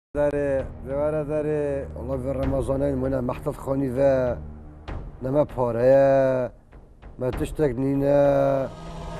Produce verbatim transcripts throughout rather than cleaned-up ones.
داره زواره داره والله في رمضان من محتط خاني ذا نما باريا ما تشتك نينا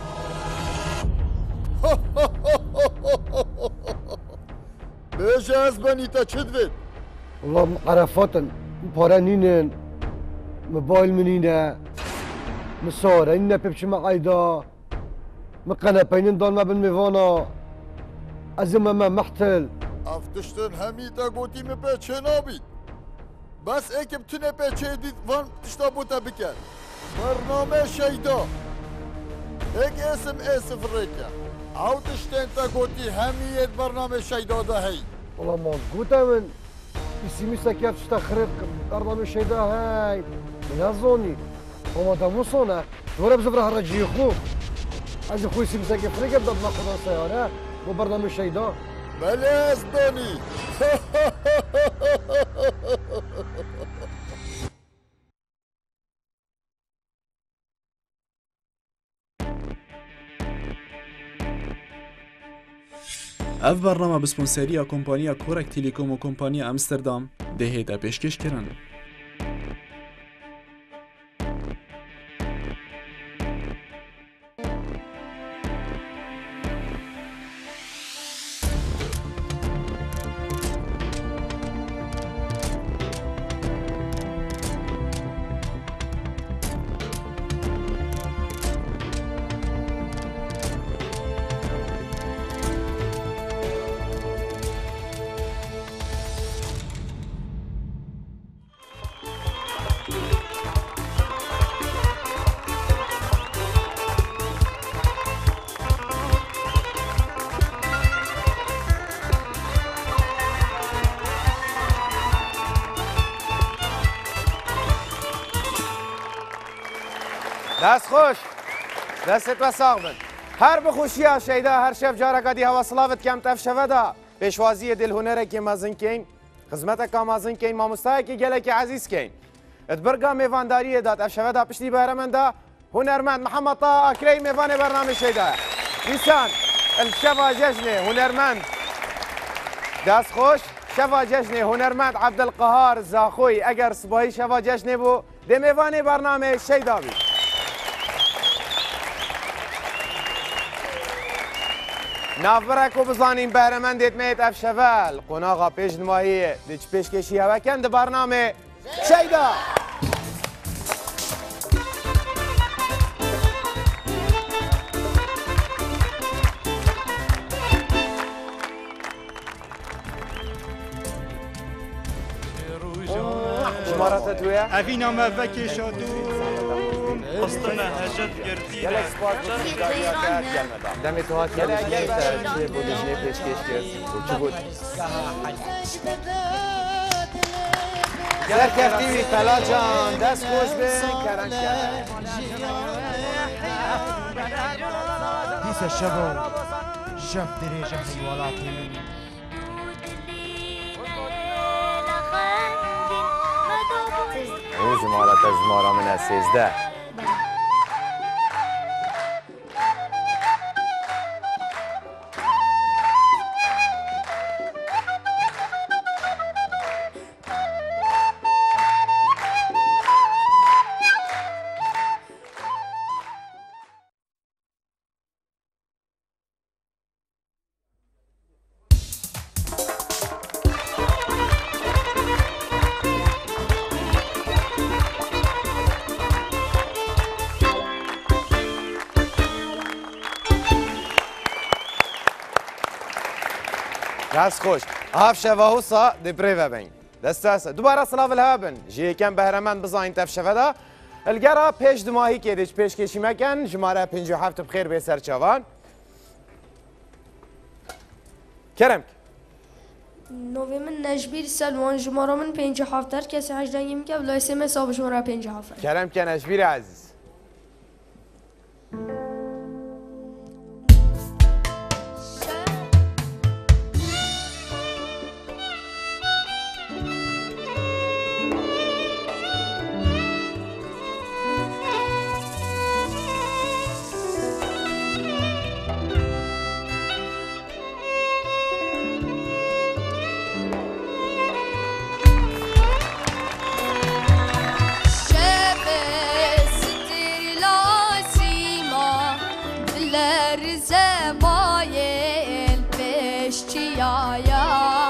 بيش اسباني تا تشدفت والله عرفات بارا نينن موبايل منينا مصورة إنا بيبش معايدا مقنا بينن دون ما بالميفانا أزم ما محتل افتشتن همي تا قوتي مبيتشي نابي بس ايك بتنه بيتشي ديت وان تشتا بوتا بكر برنامج شيدا ايك اسم اسم فريكا او تشتن تا قوتي همي برنامج شيدا ده هي والله ما قوتا من اسمي سكيات تشتخرق برنامج شيدا هاي من هالزوني وما داموسونا ورا بزبره الرجي خوب عايز اخوي اسمي سكي فريقه بدنا ناخذ السياره وبرنامج شيدا بلا اسباني اف برنامه بسپونسریا کمپانیا کورک تیلیکوم و کمپانیا امستردام دهیتا پیشکش کرن. دست خوش دستت وساق بن هر بخوشی ها شیدا هر شف جارا کدی هوا سلاوت کم تف شودا پیشوازی دل هنره که مازن کین خدمت کا مازن کین ماموستای که گله که عزیز کین ادبرگا میوانداری داد اف شودا پشتی بهرمندا هنرمند محمد طه اکری میوان برنامه شیدا انسان الشفا جشن هنرمند دست خوش شفا جشن هنرمند عبدالقهار زاخوی اگر صبحی شفا جشن بو ده میوان برنامه شیدا بی نافرک و بزانیم بهرمندت میت اف شوال قناغا پیش نمایی دیچ پیش کشی هوا کند برنامه شیدا شمارت تویا؟ اوینا مفکی شادو قصدنا هجد گردی گلک سپاس دمی تو هات گلک گلک چه بود جنه پیش کش کرد و چه بود؟ گلک کفتیوی طلا جان دست خوش بین کرنگ کرد دیسه شبو شف دریجه حیوالاتی این جمارت جمارا من سیزده دست خوش هاف شوا حسا دی بریو بین دست است دوباره سلاف الهابن جی کم بهرمند بزاین تف شفدا الگرا پیش دماهی که دیش پیش کشی مکن جماره پنج و هفت بخیر به سر چوان کرم نوی من نجبیر سلوان جماره من پنج و هفت در کسی هجده یم که بلای سه مساب جماره پنج و هفت کرم که نجبیر عزیز چیایا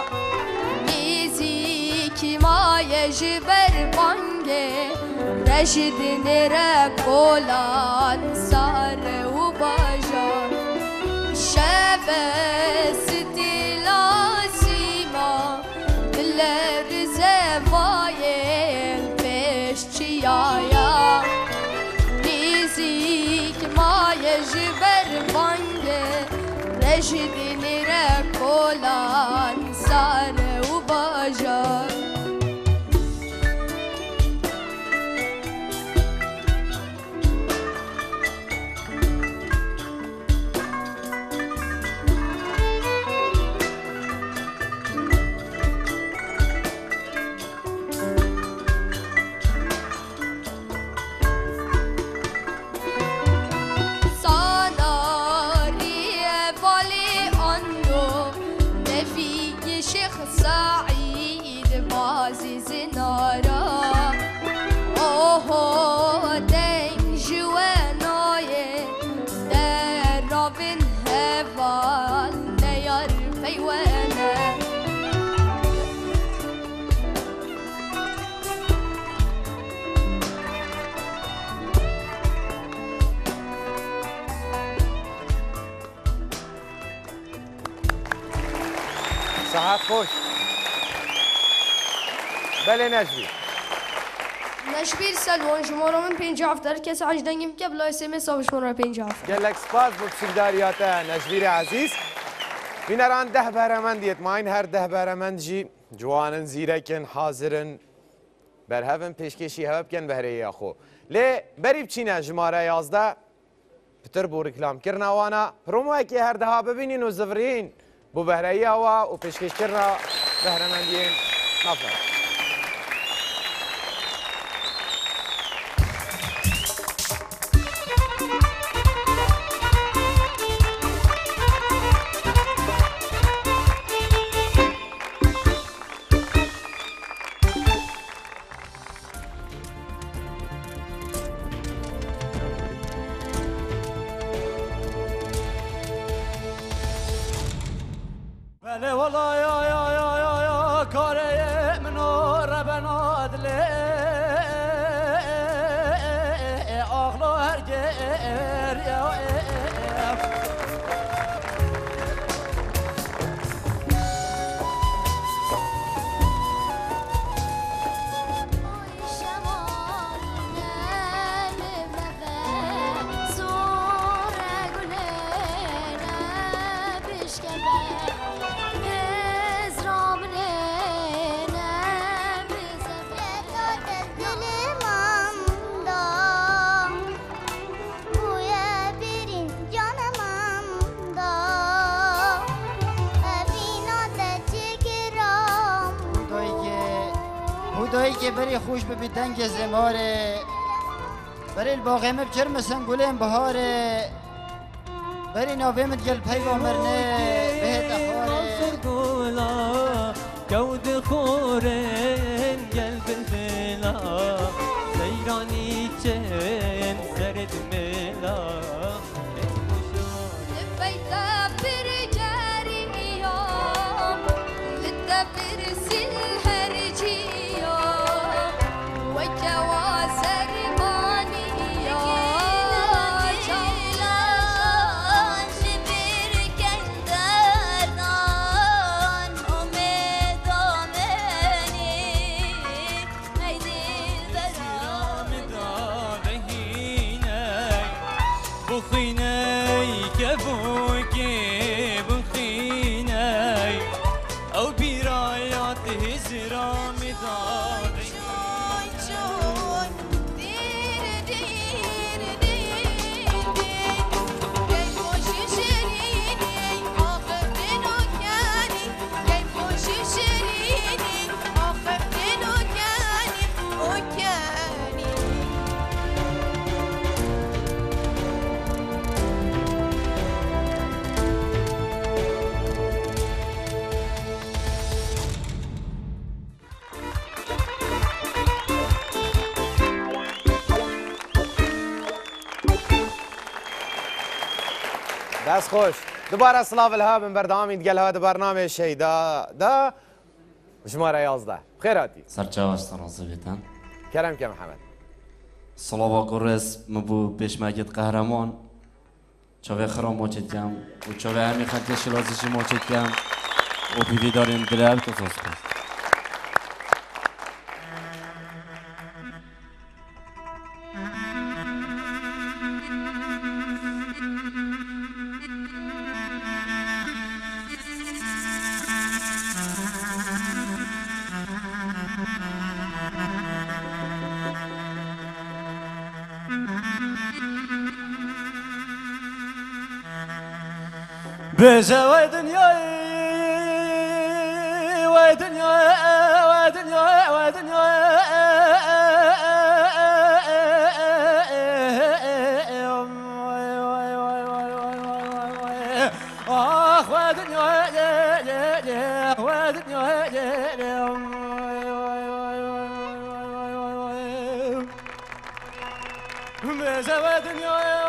نیزی ما یجبر بانگه رشد نره کولان سار و باجار شب ستیلا سیما دل رزوایل پیش چیایا نیزی ما یجبر بانگه رشد نره کولان سار و باجار سعيد بازي زنارا اوه دين جواناي در رابن هوال نيار فيوانا صحات خوش بله نجبی نشبیر سلوان شماره من پنج هفتر کسی عجدنگیم که بلا اسم صاحب شماره پنج هفتر گلک سپاس بو بسیداریاته نجبیر عزیز بینران ده برمند دیت ماین هر ده برمند جی جوانن زیرکن حاضرن برهفن پیشکشی هبب کن بهره یاخو لی بری بچینه جماره یازده پتر بو رکلام کرنا وانا پرومو که هر ده ببینین و زفرین بو بهره یاوا و پیشکش کرنا بهرمندین نفر بله والله یا یا یا یا یا کاره منو ربناد لی آخلو هرگر یا خدایی که بری خوش ببی دنگ زماره بری الباغمه بچر مثلا گلیم بهاره بری ناویمت گل پیغامرنه بهت اخاره گولا گود خورن گل بلبلا سیرانی چن سرد ملا دست خوش دوباره سلاف الها من بردامی دگل هاد برنامه شیدا دا شماره یازده خیراتی سرچاوش تناصر بیتن کرم که محمد صلاوا قرس مبو پیشمگت قهرمان چاوه خرام موچت کم و چاوه همی خنک شلازشی موچت کم و پیدی داریم دلال تو سوز کن بجا دنياي ودنياي ودنياي ودنياي اخ ودنياي ودنياي بجا ودنياي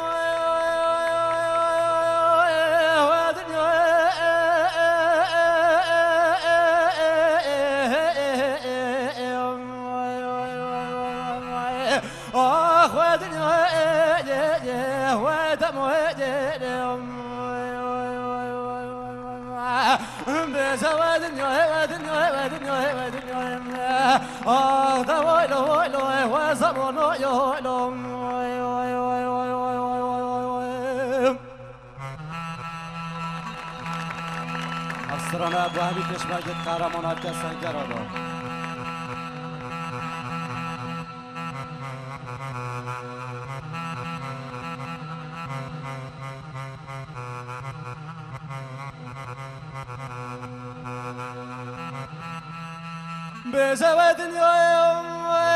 افسرانه ابراهیمی پشمگت قهرمان هر کس سنگر آدم بزود دنیایم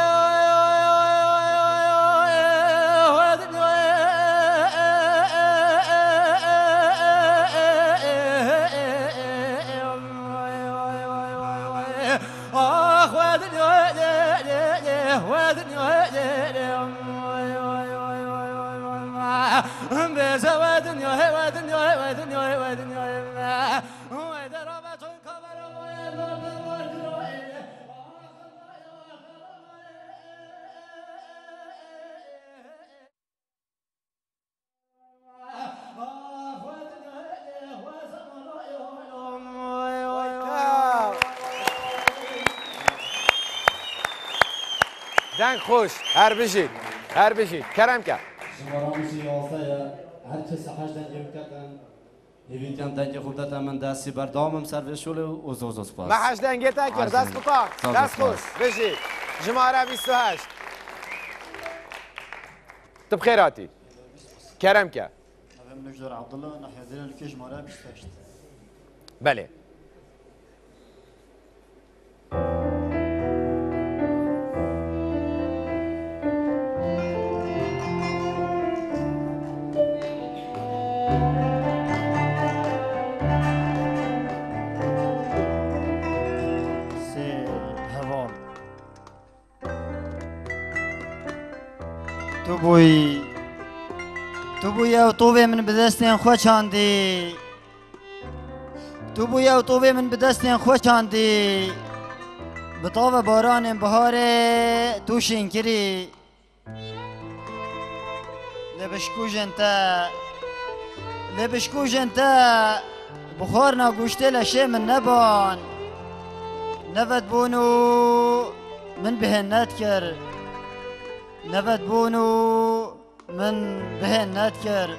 دنگ خوش هر بشید هر بشید کرم که شمارامشی یازده هر کسی حج دنگی بکردن هیویتیم دنگی خوب دادم من دستی بردامم سرویس شوله و اوز اوز پاس ما حج دنگی تکر دست بکن دست خوش بشید شماره بیست و هشت طب خیراتی کرم که من نجدر عبدالله نحيا دلال الكيج مرة بيشتاشت بله تو بوی تو بوی او طوبه من بدستین خو چاندی تو بوی او طوبه من بدستین خو چاندی بطاوه باران بهار تو شنکری لبشکو جنتا لبشکو جنتا بخار نگوشته لشه من نبان نفد بونو من بهنت کر نفد بونو من بهنت کر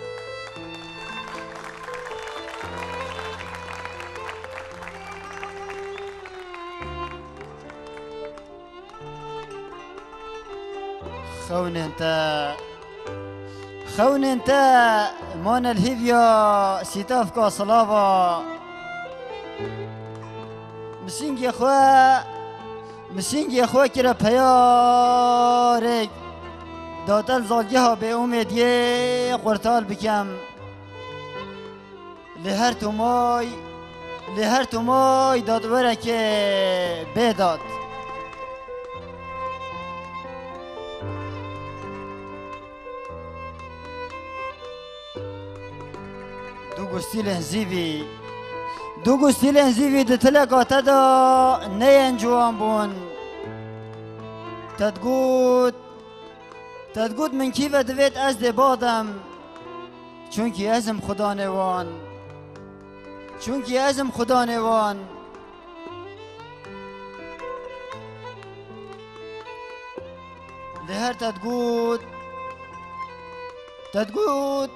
خون انت خون انت مان الهيفيا سيتاف كاصلافا مسينج يا خوا مسينج يا خوا كرا بيارك داتل زالجها به امید یه قرطال بکم لهر تو مای لهر تو مای دادوره که بداد دو گستیلن زیوی دو گستیلن زیوی دتلقاته دا نین جوان بون تدگود تدگود من کیوه دوید از ده بادم چونکی ازم خدا نوان چونکی ازم خدا نوان لهر تدگود تدگود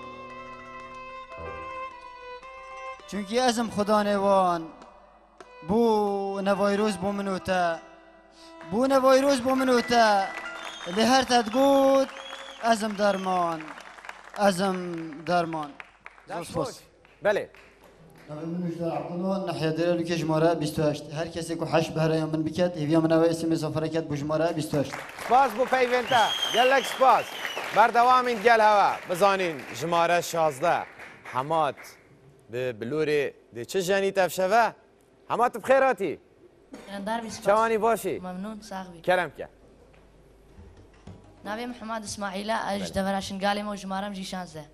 چونکی ازم خدا نوان بو نوایروز بو منوتا بو نوایروز بو منوتا لهر تدگود ازم درمان ازم درمان دست بله نبی منوش در عقلون نحیا دلیل که جماره بیست و هشت هر کسی که حش بهره یا من بکت هیویا من اوه اسم سفره کت بو جماره بیست و هشت سپاس بو پیونتا گلک سپاس بردوامین گل هوا بزانین جماره شازده حمات به بلوری ده چه جانی تفشوه حمات بخیراتی در بیسپاس چوانی باشی ممنون ساقبی کرم که نبی محمد اسماعیله اج دورشن قالی مو جمارم جی شانزده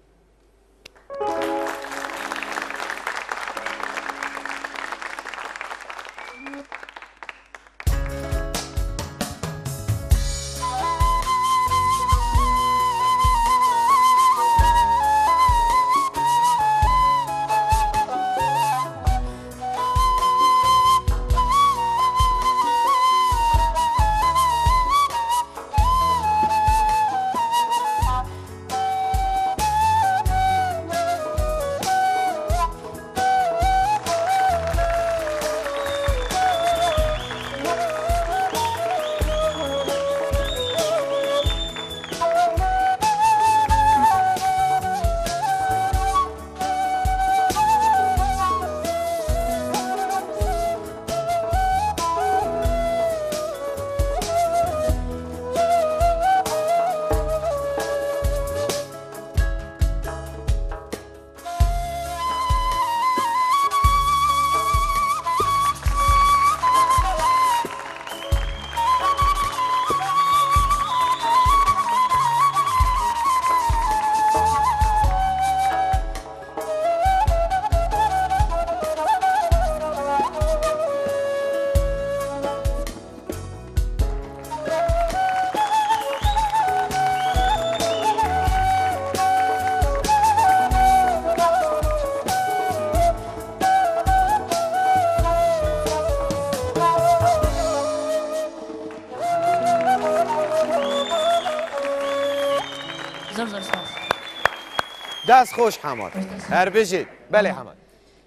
دست خوش حماد هر بجید بله حماد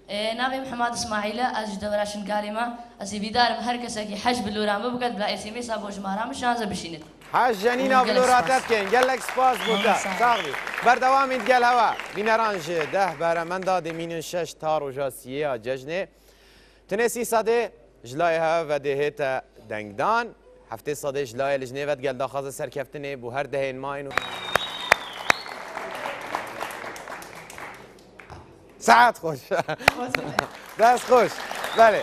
نبی محمد اسماعیله از دورشن قالی ما از بیدارم هر کسی که حج بلورام بکد بلا اسمی سابو جمارم شانزه بشینید حج جنینا بلوراتت کن گلک سپاس بوده ساقبی بردوام این گل هوا بینرانج ده برمن داده مینون شش تا روژا سیه ججنه تنسی ساده جلای ها و دهیت دنگدان هفته ساده جلای لجنه ود گل داخاز سرکفتنه بو هر دهین ماینو ساعت خوش دست خوش بله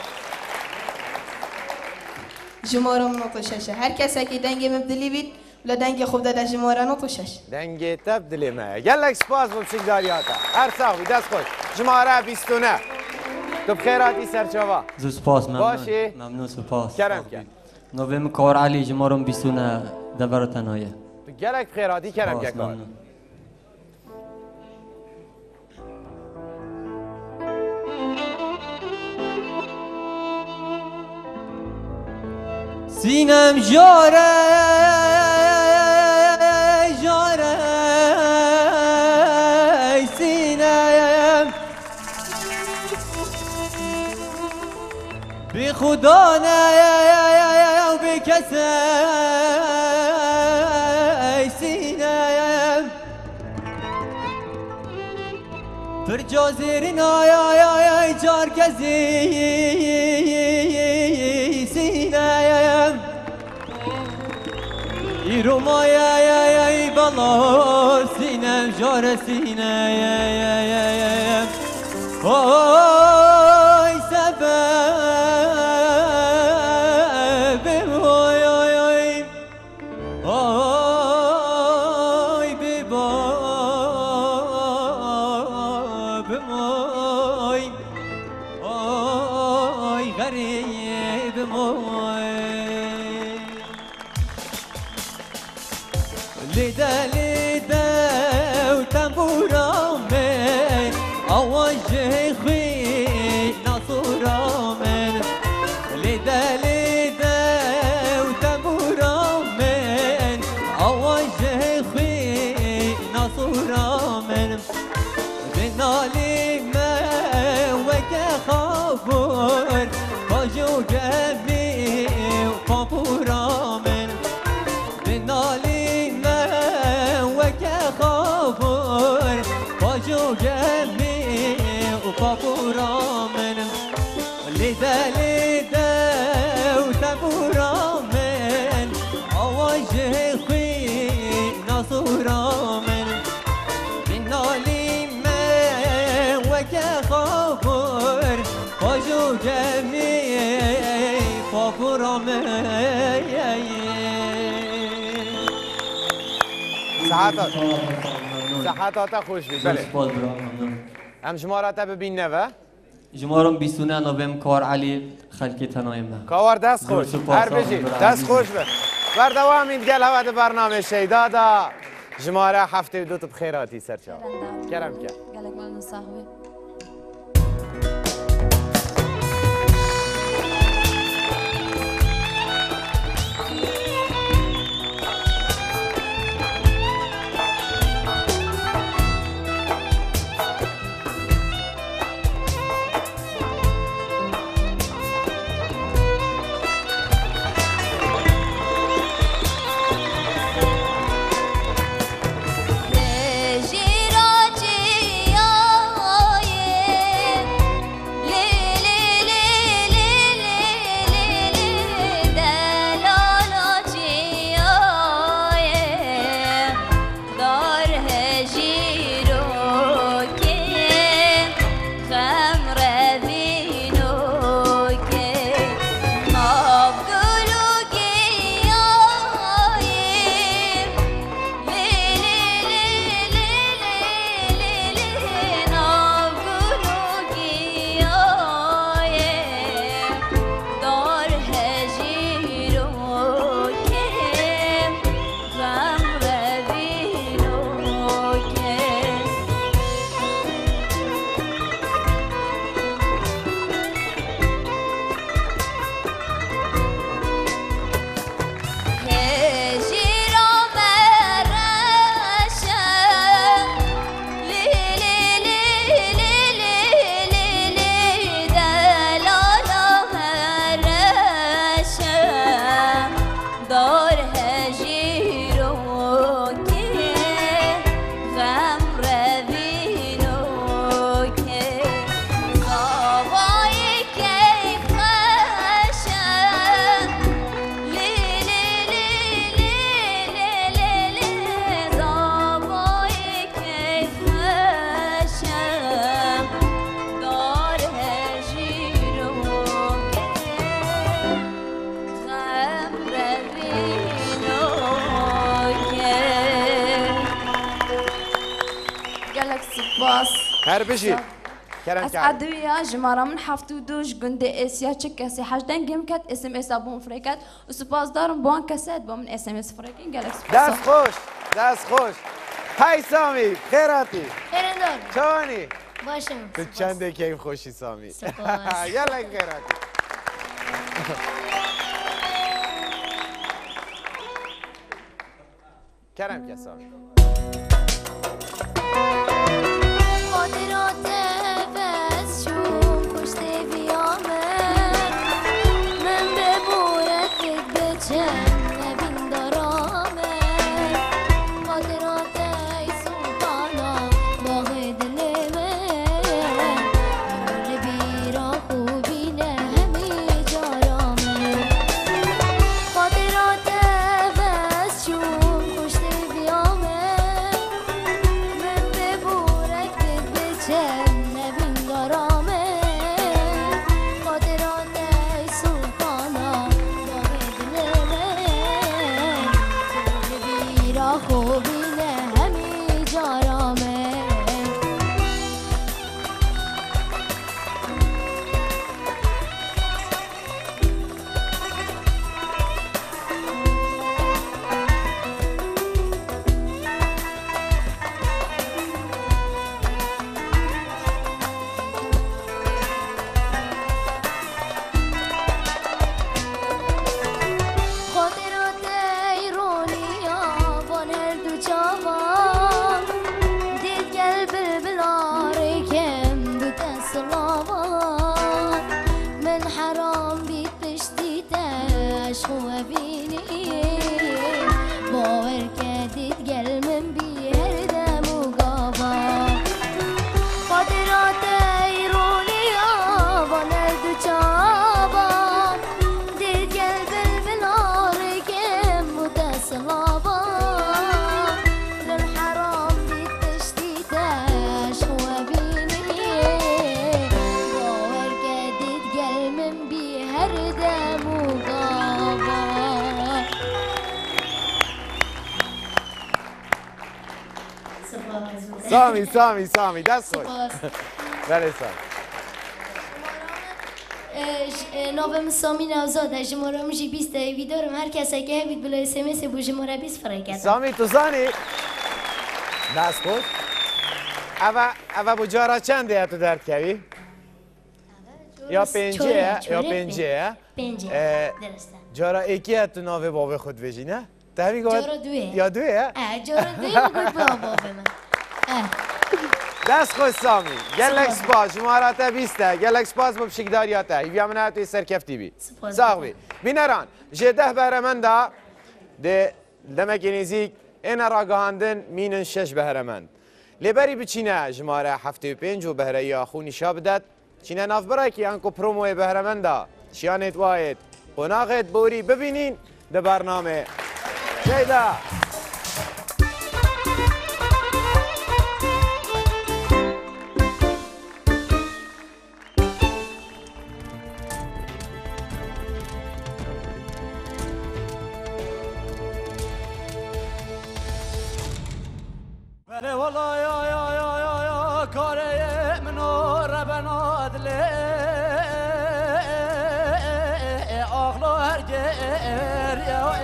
جمارم نقطه ششه هر کسی که دنگ مبدلی بید ولا دنگ خوب داده جماره نقطه شش دنگ تبدلی ما گلک سپاس بمسیک داریاتا هر ساقبی دست خوش جماره بیست و نه تو بخیراتی سرچاوا زو سپاس ممنون باشی ممنون سپاس کرم کرد نویم کار علی جمارم بیست و نه دور تنهایه تو گلک بخیراتی کرم که کار سینم جاره جاره سینم بی خدا نه و بی کسی سینم پر جازیرین آی آی آی جار کسی سینم ایرو مایا یا یا بالا سینم جار سینم وای سبب وای وای وای بباب غريب موي لدا لدا وتنبورا من أواجه خوي نصورا من لدا لدا وتنبورا من أواجه خوي نصورا من بنالي ما وكا خبر باجو جمي وقبورا من بنالي ما وكا خبر باجو جمي وقبورا من لدا لدا وتبورا من أواجه خوي نصورا من بنالي خبر باجو جميع فاقورا صحتات صحتات خوش بید بله ام جمارات ببین نوه جمارم بیستونه نویم کار علی خلکی تنایم کار دست خوش هر بجی دست خوش بید بردوام این گل هوا برنامه شیدا دا جماره هفته دو تا بخیراتی سرچاو کرم کرد گلک مال صاحبی هر بشي اسعد ويا جمارة من حفتو دوش قندي اسيا تشكسي حاجدان جيم كات اس ام اس ابون فريكات وسباس دارم بوان كاسات بومن اس ام اس فريكين جالكس دست خوش دست خوش هاي سامي خيراتي خير دار شواني باشم تو چنده کیف خوشی سامی سپاس یلا خیراتي کرم که سامی خاطرات بس شون کشته بیامه من به بورت بچم نبین دارامه خاطرات ای سلطانا باغ دلمه مول بیرا خوبی نه همی جارامه خاطرات بس شون کشته بیامه حرام بيت پشتی تاش خواه بینی باور کردید گلمن بی هر دم و گابا خاطرات ایرونی آبان دو چابا دید گل بلبل آرگم متصلابا للحرام بيت پشتی تاش خواه بینی باور کردید گلمن بی هر دم و گابا سامی سامی سامی دست خوش بله سامی نوام سامی نوزاده جمهورم جی بیست ویدارم هر کسی که هبید بلا اس ام اس بو جمهوره بیست فرای کردم سامی تو زانی دست خوش اوه اوه بو جارا چنده تو درد کردی؟ یا پنجه یا پنجه پنجه درسته جارا ایکی تو ناوه بابه خود بجی نه؟ تهمی گوید جارا دوه یا دوه اه جارا دوه بگوید با بابه من دست خوش سامی گلک سپاس جمهورات بیسته گلک سپاس با بشکداریاته ایویا من توی سرکفتی بی ساق بی بینران جده بهرمنده ده دمکی نزیک این راگهاندن مینن شش بهرمند لبری بچینه جمهوره هفته و پنج و بهره یا خونی شابدت چینه ناف برای که انکو پروموی بهرمنده شیانت واید قناقت بوری ببینین ده برنامه جیده بله والله یا یا یا یا یا کاره منو ربنا ادله آخلا هرگر یا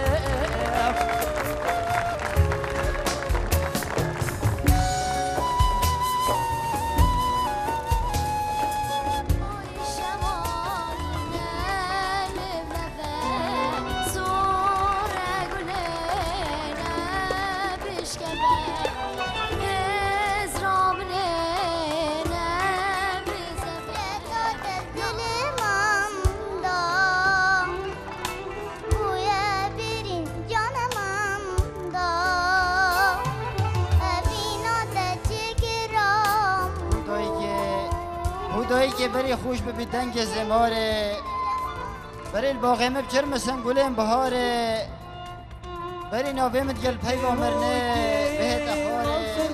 خدایی که بری خوش ببی دنگ زماره بری الباغمه بچر مثلا گلیم بهاره بری ناویمت گل پیوا مرنه بهت اخاره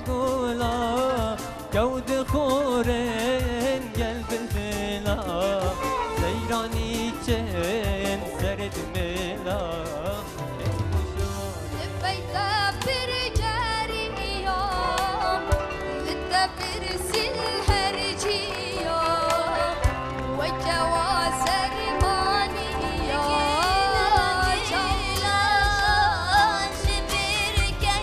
جود خورن گل بلبلا زیرانی چن سرد ملا بيتا برجاريهم للتبرس الهرجية والجواز رمانية جيلان شبير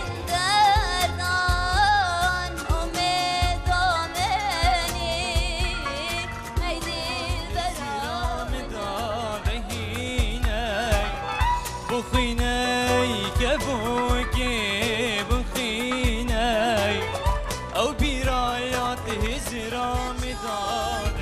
كندران أمد آمني هيدي البرام دارهيني بخيني كبوكي بخيني أو برايات هزرا مداري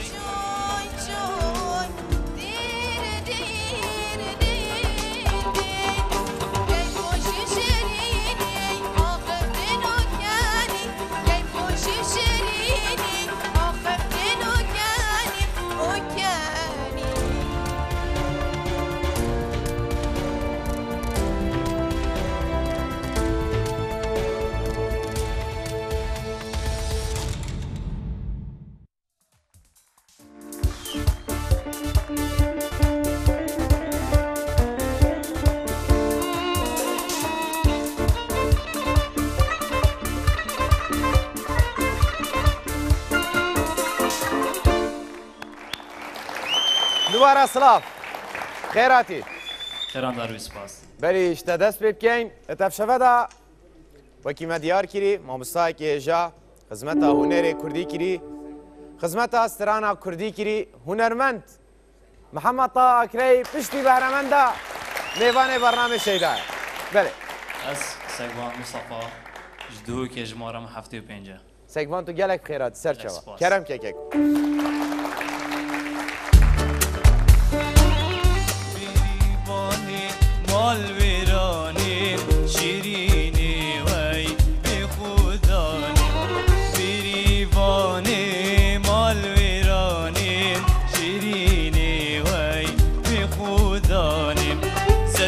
دوباره سلاف خیراتی خیران داروی سپاس بری اشتا دست بکن اتفشفه دا وکی مدیار کری مامستای که جا خدمت هنر کردی کری خدمت استرانا کردی کری هنرمند محمد طه اکری پشتی بهرمنده میوان برنامه شیدای بله از سگوان مصطفى جدو که جمارم هفته و پنجه سگوان تو گلک خیرات سر چوا کرم که که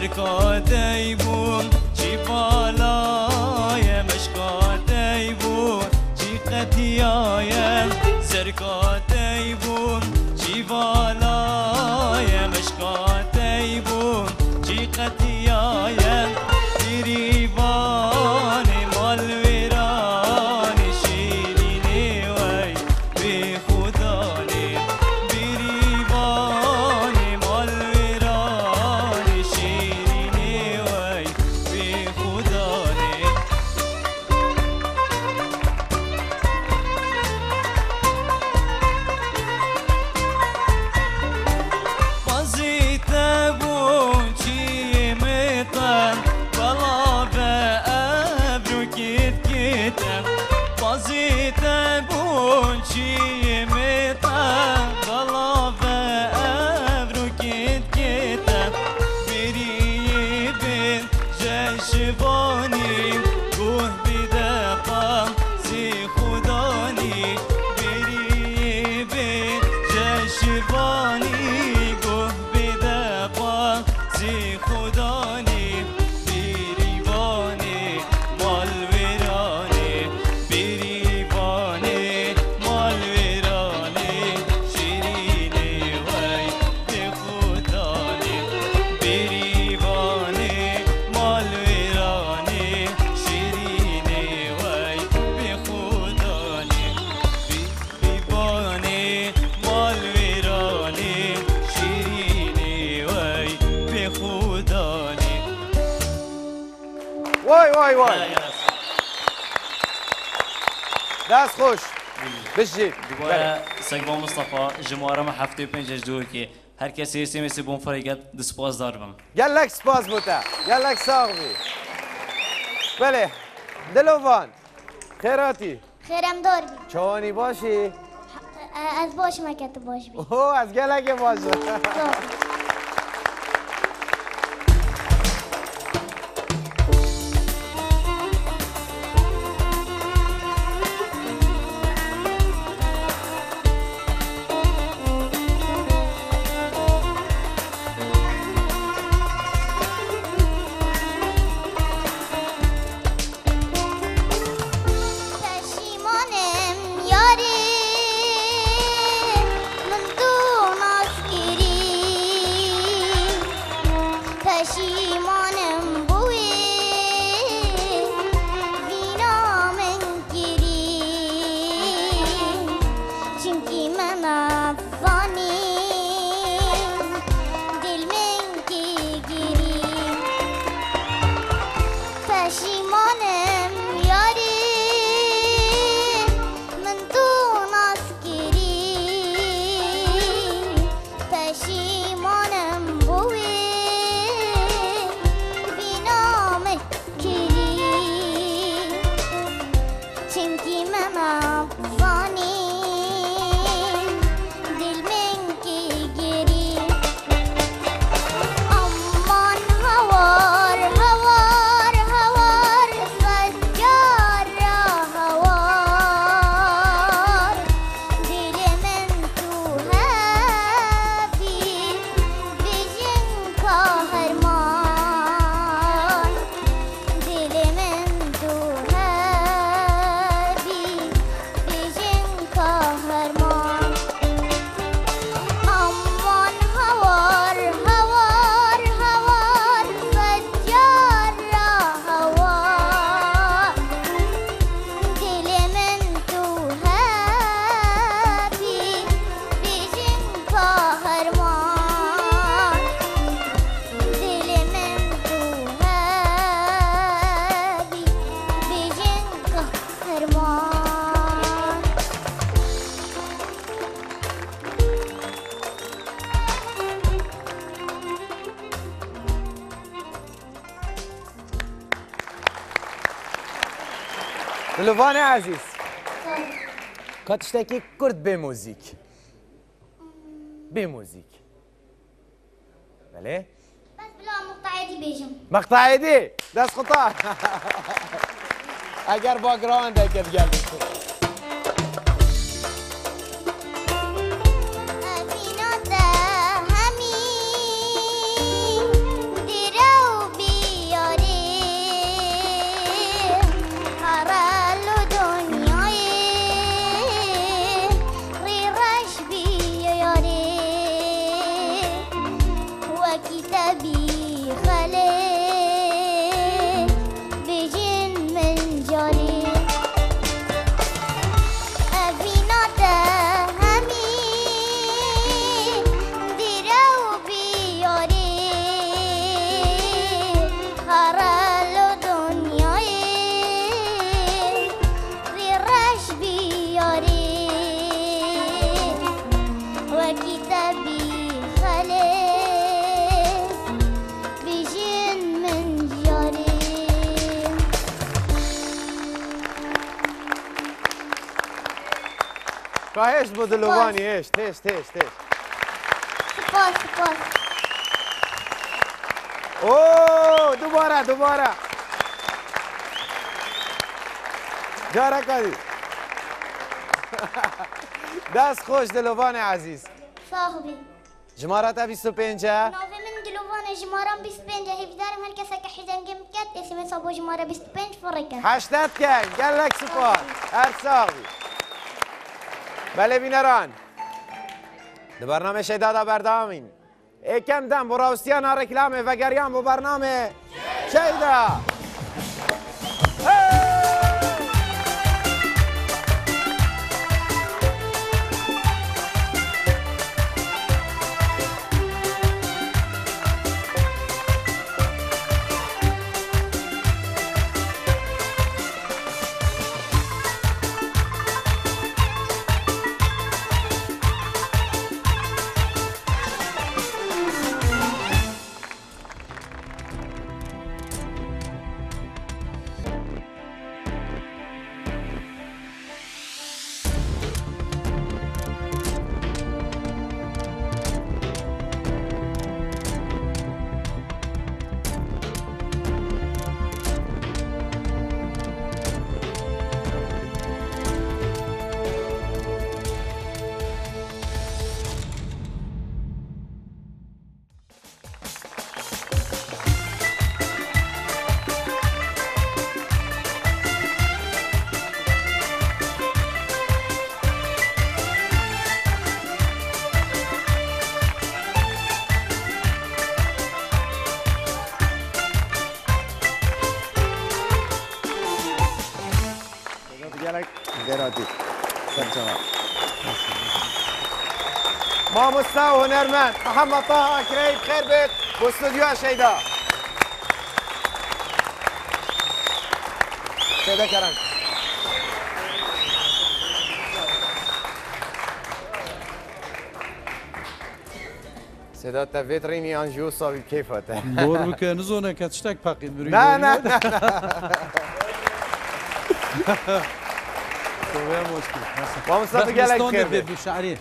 زركاتي بون شي بالايا مشكاتي بون شي قتيايا زركاتي بون شي بالايا مشكاتي بون شي قتيايا قريباني مال ويراني شيريني وي بخداني قريباني مال ويراني شيريني وي بخداني بزيت ابون شي مطن بزيت ابون شي مطن ضلافه ابرو كيت كيتا بري بين جشباني قوه بدقا زي خداني بري بين جشباني قوه بدقا زي خداني بريباني مال ويراني بريباني مال ويراني شيريني وي بخداني بريباني مال ويراني شيريني وي بخداني بريباني مال ويراني شيريني وي بخداني. واي واي واي داس خوش بشجي دوباره سگبان مصطفى جمهور ما هفته پنج جدول که هر کسی سی میسی بون فریقت دسپاس دارم. قال لك سباس بوتا قال لك صاغبي بله دلوفان خيراتي خیرم دار بی چوانی باشی از باش مکت باش بی اوه از گلک باشه پشیمانم یاری من تو ناسگیری پشیمانم بوی وینا من گیری چونکی من افغانی دل من کی گیری پشیمانم یاری من تو ناسگیری پشیمانم بوی وینا من گیری چونکی من افغانی دل من کی گیری امان هوار هوار هوار فجار هوار دل من تو هفی بیجن قهرمان دل من تو هفی بیجن قهرمان امان هوار هوار هوار فجار هوار دل من تو هفی بیجن قهرمان دل من تو هفی بیجن قهرمان دلوفان عزیز کاتشتکی کرد به موزیک به موزیک بله بس بلا مقطعی بیجم مقطع دی دست خطا اگر باگراند اگر گلد افینات همی دیره كتابي خلي بجن من جاري أبينا تهمي ديرو بياري خرالو دنياي ريرش بياري وكتابي خلص بجن من جاري كاهش بدلواني ايش تيش تيش تيش سپاس سپاس اوه دوباره دوباره جارك هذه دست خوش دلوان عزیز صاحبي جمارات بیست و پنج ناوی من دلوان جمارم بیست و پنج هیفدارم هر کسی که حیزن گم کرد اسم حسابو جماره بیست و پنج فرکن هشتاد کن گلک سپاس هر ساقی بله بینران در برنامه شیدادا بردامین ایکم دم براوستیان رکلامه و گریان با برنامه شیدا مامۆستا و هنرمند محمد طه کریم خیر بێت بۆ استودیۆ شەیدا شەیدا کەرەنگ سێدا تەڤێتڕینی ئەنجی و ساوی کەیفەتە بۆر بکە نزۆنە کە تشتێک پەقیت بروی نه نه نه مامۆستا گەلێک خێر بێت شعری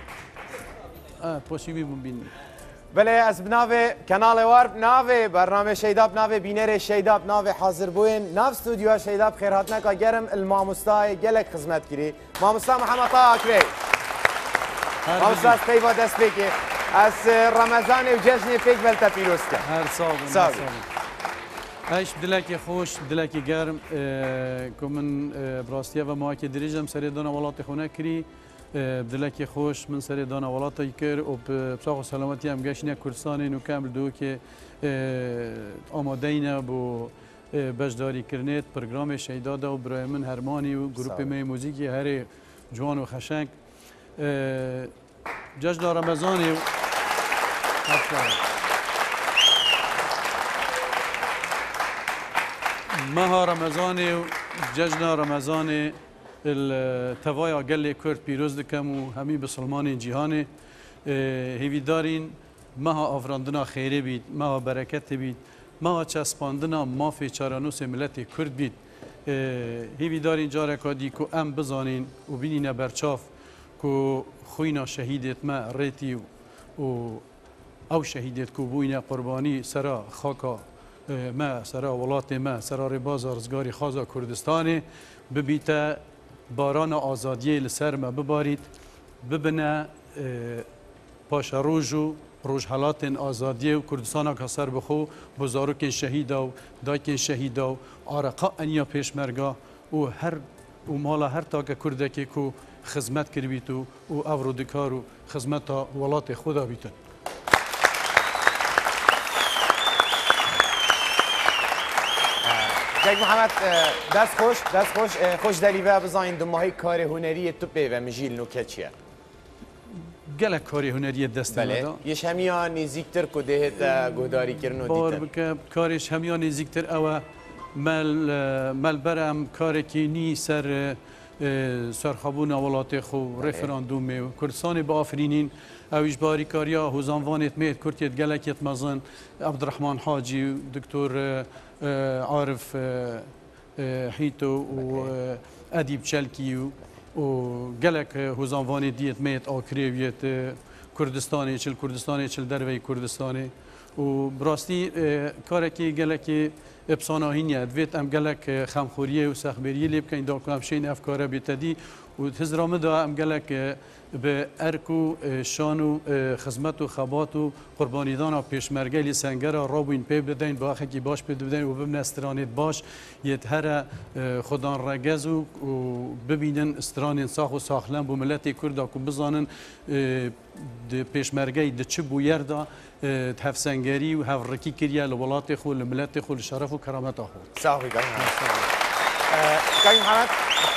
پۆشیوی ببینی بله از بناوه کانال وار بناوه برنامه شیدا بناوه بینر شیدا بناوه حاضر بوین ناو استودیو شیدا بخیر هاتنا که گرم الماموستای گلک خدمت کری ماموستا محمد طه اکری ماموستا از پیوا دست بکی از رمضان و جشن پیک بلتا پیروز که هر صابون صابون ایش بدلکی خوش بدلکی گرم که من براستیه و ما که دریجم سری دانه ولات خونه کری بدلکی خوش من سری دانه ولاتی کر و بساق و سلامتی هم گشنه کردستان و کامل دو که آماده اینه با بجداری کرنیت پروگرام شیدادا و برای من هرمانی و گروپ می موزیکی هر جوان و خشنگ جشن رمضانی و ماه رمضانی و جشن رمضانی التوایا گلی کرد پیروز دکم و همی بسلمان جهان هیوی دارین ماه آفراندنا خیره بید ماه برکت بید ماه چسباندنا مافی چارانوس ملت کرد بید هیوی دارین جاره کادی که ام بزانین و بینین برچاف که خوینا شهیدت ما ریتی و او شهیدت که بوین قربانی سرا خاکا ما سرا ولات ما سرا رباز رزگاری خازا کردستان ببیتا باران آزادی لسر ما ببارید ببنه پاشا روز و روز حالات آزادی و کردستان که سر بخو بزارکن شهید و دایکن شهید و آرقا انیا پیشمرگا و هر و مالا هر تا که کردکی که خدمت کردی بیتو و افرودکار و خدمت ولات خدا بیتن کیک محمد دست خوش دست خوش خوش دلیوه بزاین دماهی کار هنری تو به و مجیل نوکه چیه؟ گلک کاری هنری دست بله یش همیان نزیکتر که دهت گوداری کردن بار بکه کارش همیان نزیکتر او مل مل برم کاری که نی سر سرخابون ولات خو رفراندوم کردستان با آفرینین اویش باری کاریا هوزانوانت میت کردیت گلکیت مزن عبدالرحمن حاجی دکتر عارف حیتو و ادیب چلکی و گلک هوزانوانی دیت میت آکریویت کردستانی چل کردستانی چل دروی کردستانی و براستی کارکی گلکی ابسانا هینیه دویت ام گلک خمخوریه و سخبریه لیب که دا کنم شین افکاره بیتدی و هزرامه دا ام گلک به ارکو شانو خدمت و خبات و قربانیدان و پیشمرگی سنگر رابوین پی بدین با خکی باش پی بدین و ببین استرانیت باش یه هر خدان رگز و ببینن استران ساخ و ساخلن بو ملت کرد کو بزانن د پیشمرگی د چه بویر دا تفسنگری و هفرکی کریه لولات خو لملت خو لشرف و کرامت خو صافي كاين كاين محمد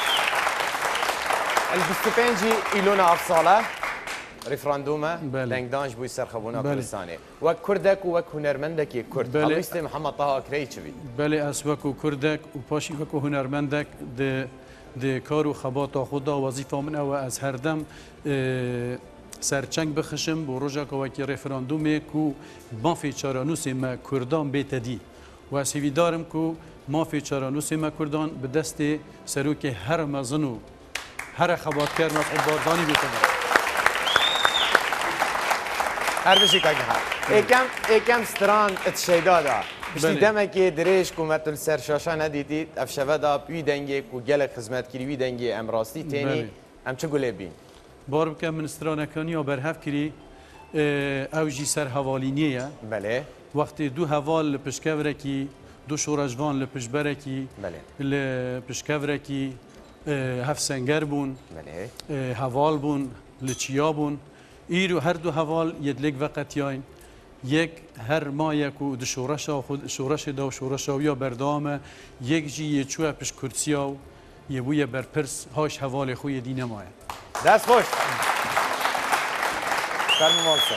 البستبنجي إلونا أفصالة ريفراندوما لنجدانج بوي سرخبونا كردستاني وك كردك وك هنرمندك يا كرد الله محمد طه كريتشوي بله اسوك كردك وباشي وك هنرمندك د د کارو خبات خدا وظیفه من او از هر دم سرچنگ بخشم بو روژا که رفراندومه کو ما فی چارانوس ما کردان بیتدی و سویدارم کو ما فی چارانوس ما کردان به دست سروک هر مزنو هر خباتکر مسئول باردانی بیتدی هر بشی که هر ایکم ایکم ستران اتشیدا دا بشتی دمه که دریش کومتل سرشاشا ندیدید افشوه دا بی دنگی کو گلک خدمت کری بی دنگی امراستی تینی ام چه گله بین بار بکم من استرانکانی یا برهف کری اوجی سر حوالینیه بله وقتی دو حوال لپشکورکی دو شورجوان لپشبرکی بله لپشکورکی هفت سنگر بون بله حوال بون لچیا بون ایرو هر دو حوال یدلک وقت یاین یک هر ما یکو دو شورش خود شورش دا شورش یا بردامه یک جی یه چوه پش کرسیاو یه بوی برپرس هاش حوال خوی دینه مایه دست خوش فرمو مالسا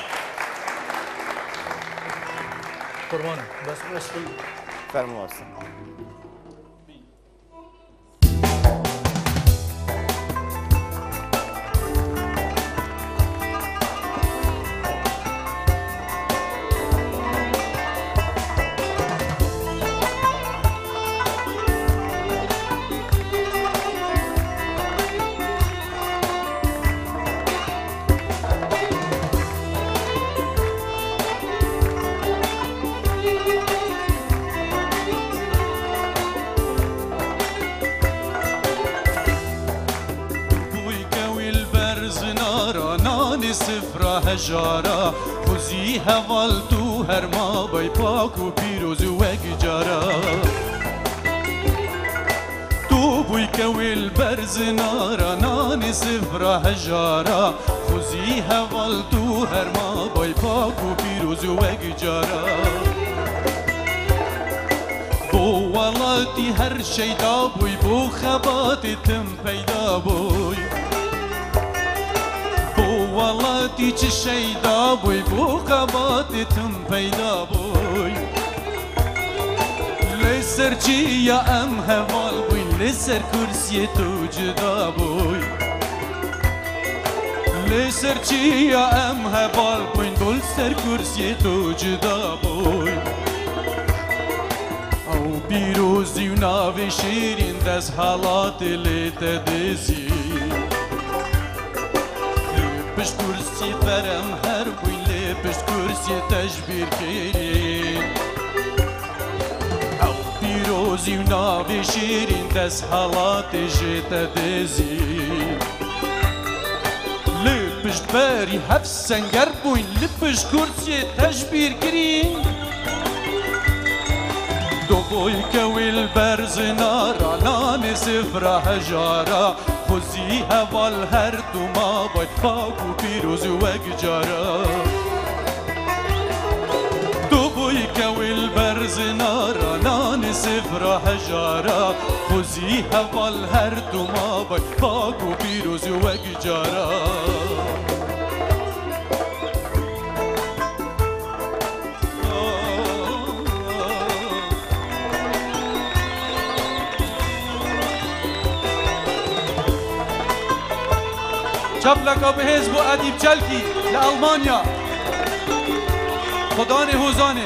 قربانه بس بس فرمو مالسا هجارا خوزی هوال تو هر ما بای پاک و پیروز و گجارا تو بوی کویل برز نارا نانی سفرا هجارا خوزی هوال تو هر ما بای پاک و پیروز و گجارا بو ولاتی هر شیدا بوی بو خباتی تم پیدا بوی والله چه شیدا بوی بو قباتتم پیدا بوی لسر چی یا ام هوال بوی لسر کرسی تو جدا بوی لسر چی یا ام هوال بوی دل سر کرسی تو جدا بوی او پیروزی و ناو شیرین دست حالات لیت دیزی پشت کرسی فرم هر بویله پشت کرسی تجبیر کری او پیروزی و ناوی شیرین دست حالات جیتا دیزی لی پشت باری هفت سنگر بوین لی پشت کرسی تجبیر کری دو بوی کویل برز نارا نان سفرا هجارا خوزی هوال هر دو ما باید پاک و پیروز و گجارا دو بوی کویل برز نارا نان سفرا هجارا خوزی هوال هر دو ما بای پاک و پیروز و گجارا چپلکا به حزب و ادیب چلکی لألمانیا خدان هوزانه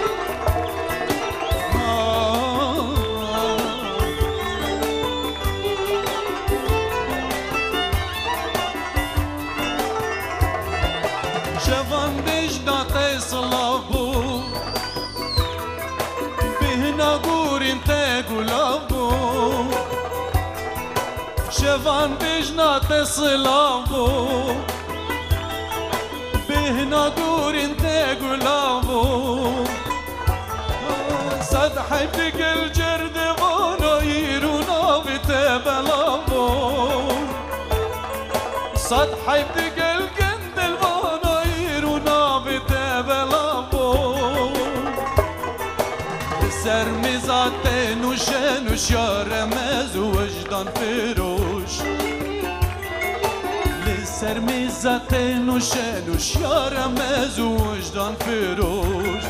شوان بجدات صلابو بهنا گورین تگولابو شوان بجنات صلابو بهنا گورین تگولابو صد حبك الجرد وانا يرونا بتبلابو صد حبك الجند وانا يرونا بتبلابو سر مزات نوش نوش يا رمز وجدان فروش لسر مزات نوش نوش يا رمز وجدان فروش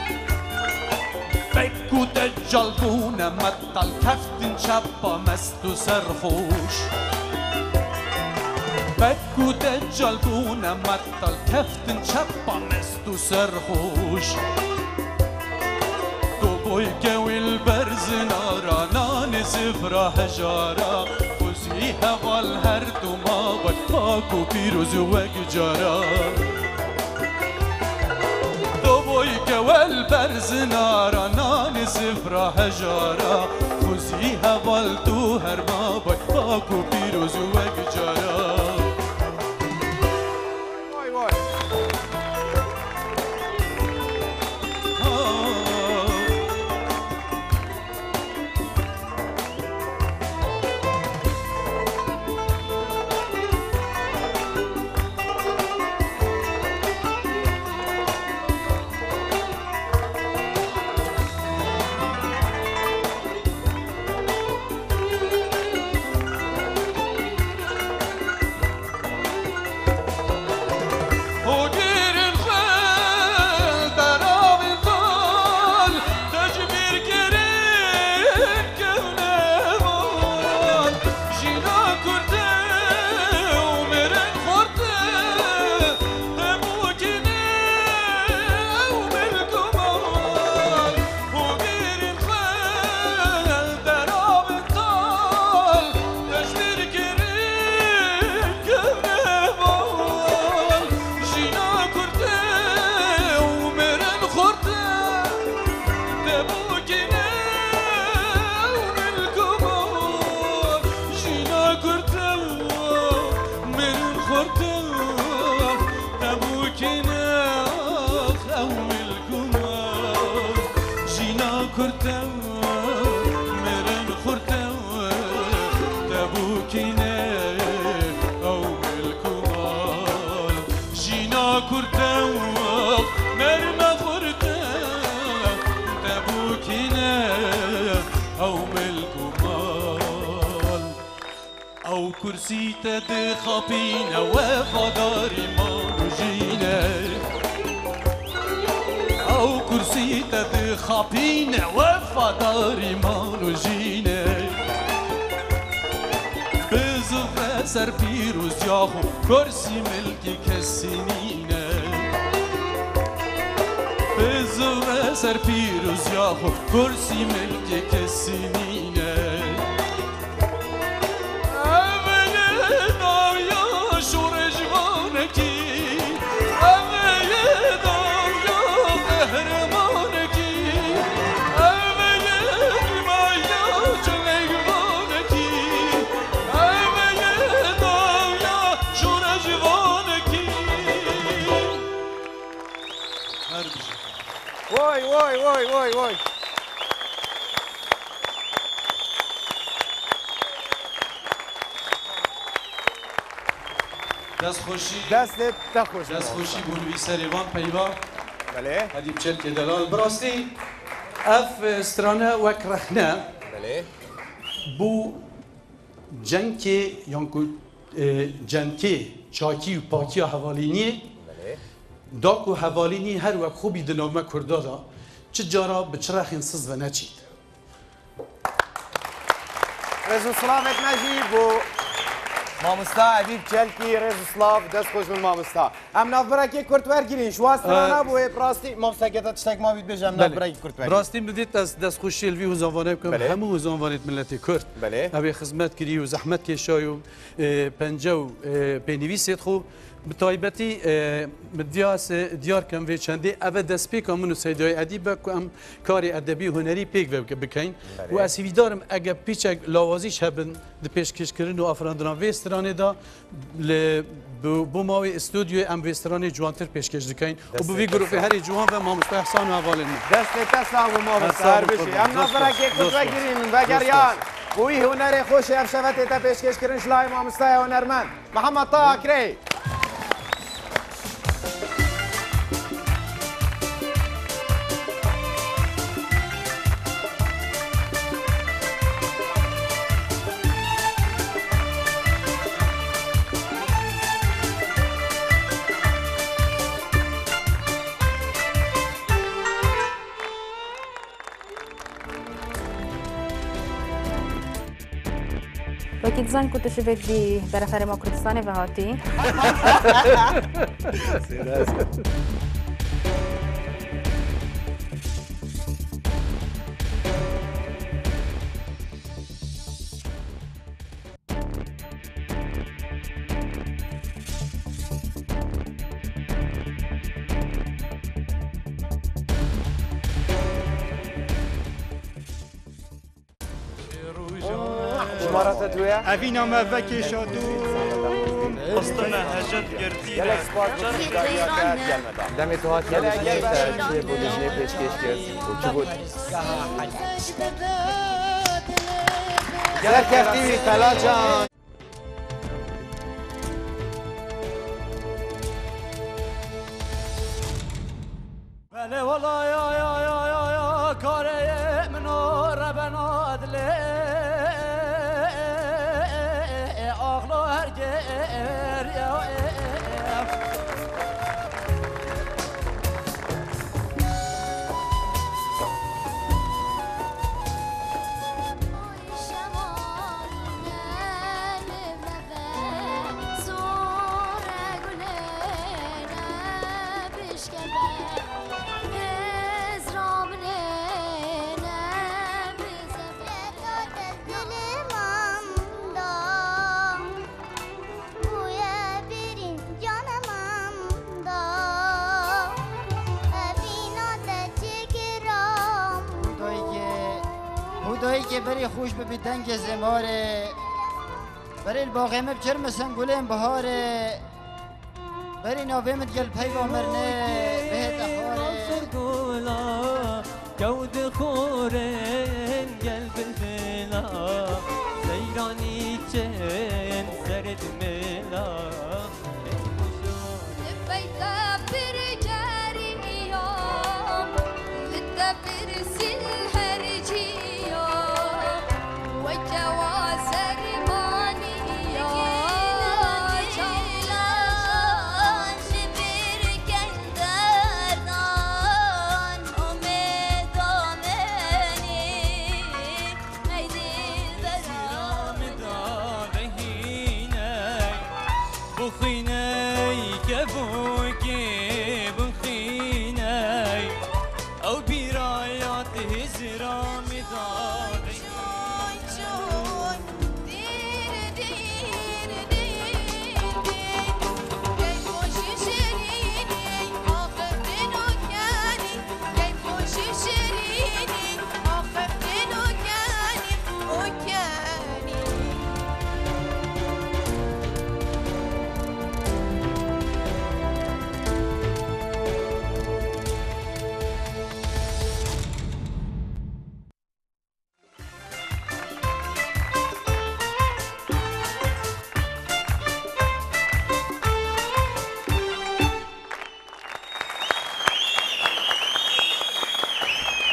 بكو دجال بونه مطل كفتن شبا مستو سرخوش بكو دجال بونه مطل كفتن شبا مستو سرخوش بويكوي البرز نارا نان سفرا هجارا خوزي هوا الهرد ما باكو بيروز وجارا بويكوي البرز نارا نان سفرا هجارا خوزي هوا الدوهر ما باكو بيروز وجارا كرسي تدخبينا وفداري مالوجينا أو كرسي تدخبينا وفداري مالوجينا بزفرة سر فيروز ياخو كرسي ملكي كالسنينة بزفرة سر فيروز ياخو كرسي ملكي كالسنينة وای وای وای وای وای دست خوشی دستت تخوش دست خوشی بولوی سریوان پیوا بله ادیب چلک دلال براستی اف استرانه وک رخنه بله بو جنکی یانکو جنکی چاکی و پاکی حوالینی بله داکو حوالینی هر وقت خوبی دنامه کرده دا چه جارا به چرخ سز و نچید رزو سلافت نجیب و مامستا عبیب چلکی رزو سلاف دست خوش من مامستا ام ناف برکی کرد ورگیرین شواست رانا بوی براستی مامستا که تا تشتک ما بید بجم ناف برکی کرد ورگیرین براستی بدید از دست خوشی الوی و زنوانه بکنم همه و زنوانه ملت کرد بله ابی خدمت کری و زحمت کشای و پنجه و پینویسید خوب بتایبتی مدیاس دیار کم و چنده اول دست پیک امون سیدای ادیب کم کاری ادبی هنری پیک و بکین و از هیدارم اگه پیچک لاوازیش هبن د پیشکش کردن و افراندن وسترانه دا ل بو ماوی استودیو ام وسترانه جوانتر پیشکش دکین و بو وی گروه هری جوان و مامست احسان و اول ما دست تسلام و مامست هر بشی ام نظر که کد بگیرین بگریان وی هنر خوش ام شفت تا پیشکش کردن شلای مامست هنرمند محمد طه اکری وكيد زان كنت شفت دي برفر ما كردستاني فهاتي مرات تويا أفينا ما فكي شادوم قصتنا هجت قردينا يلا سباس دمي تو هات يلا يلا چه بود چه پیشکش کرد و چه بود يلا كفتي طلا جان بله والله يا يا يا يا يا كاري منو ربنا ادلي خدایی که بری خوش ببی دنگ زماره بری الباغمه بچر مثلا گلیم بهاره بری ناویمت گل پیوا مرنه بهت اخاره كود خورن قلب البلا زيراني كان سرد ملا بيتا برجاري يوم للدبر سلهرجي يوم وجوازر ماني يوم جيلان شبير كندردان أمد آمني هيدي البرام دابهيني بخيني كبوكي بخيني أو برايات هزرام دابهيني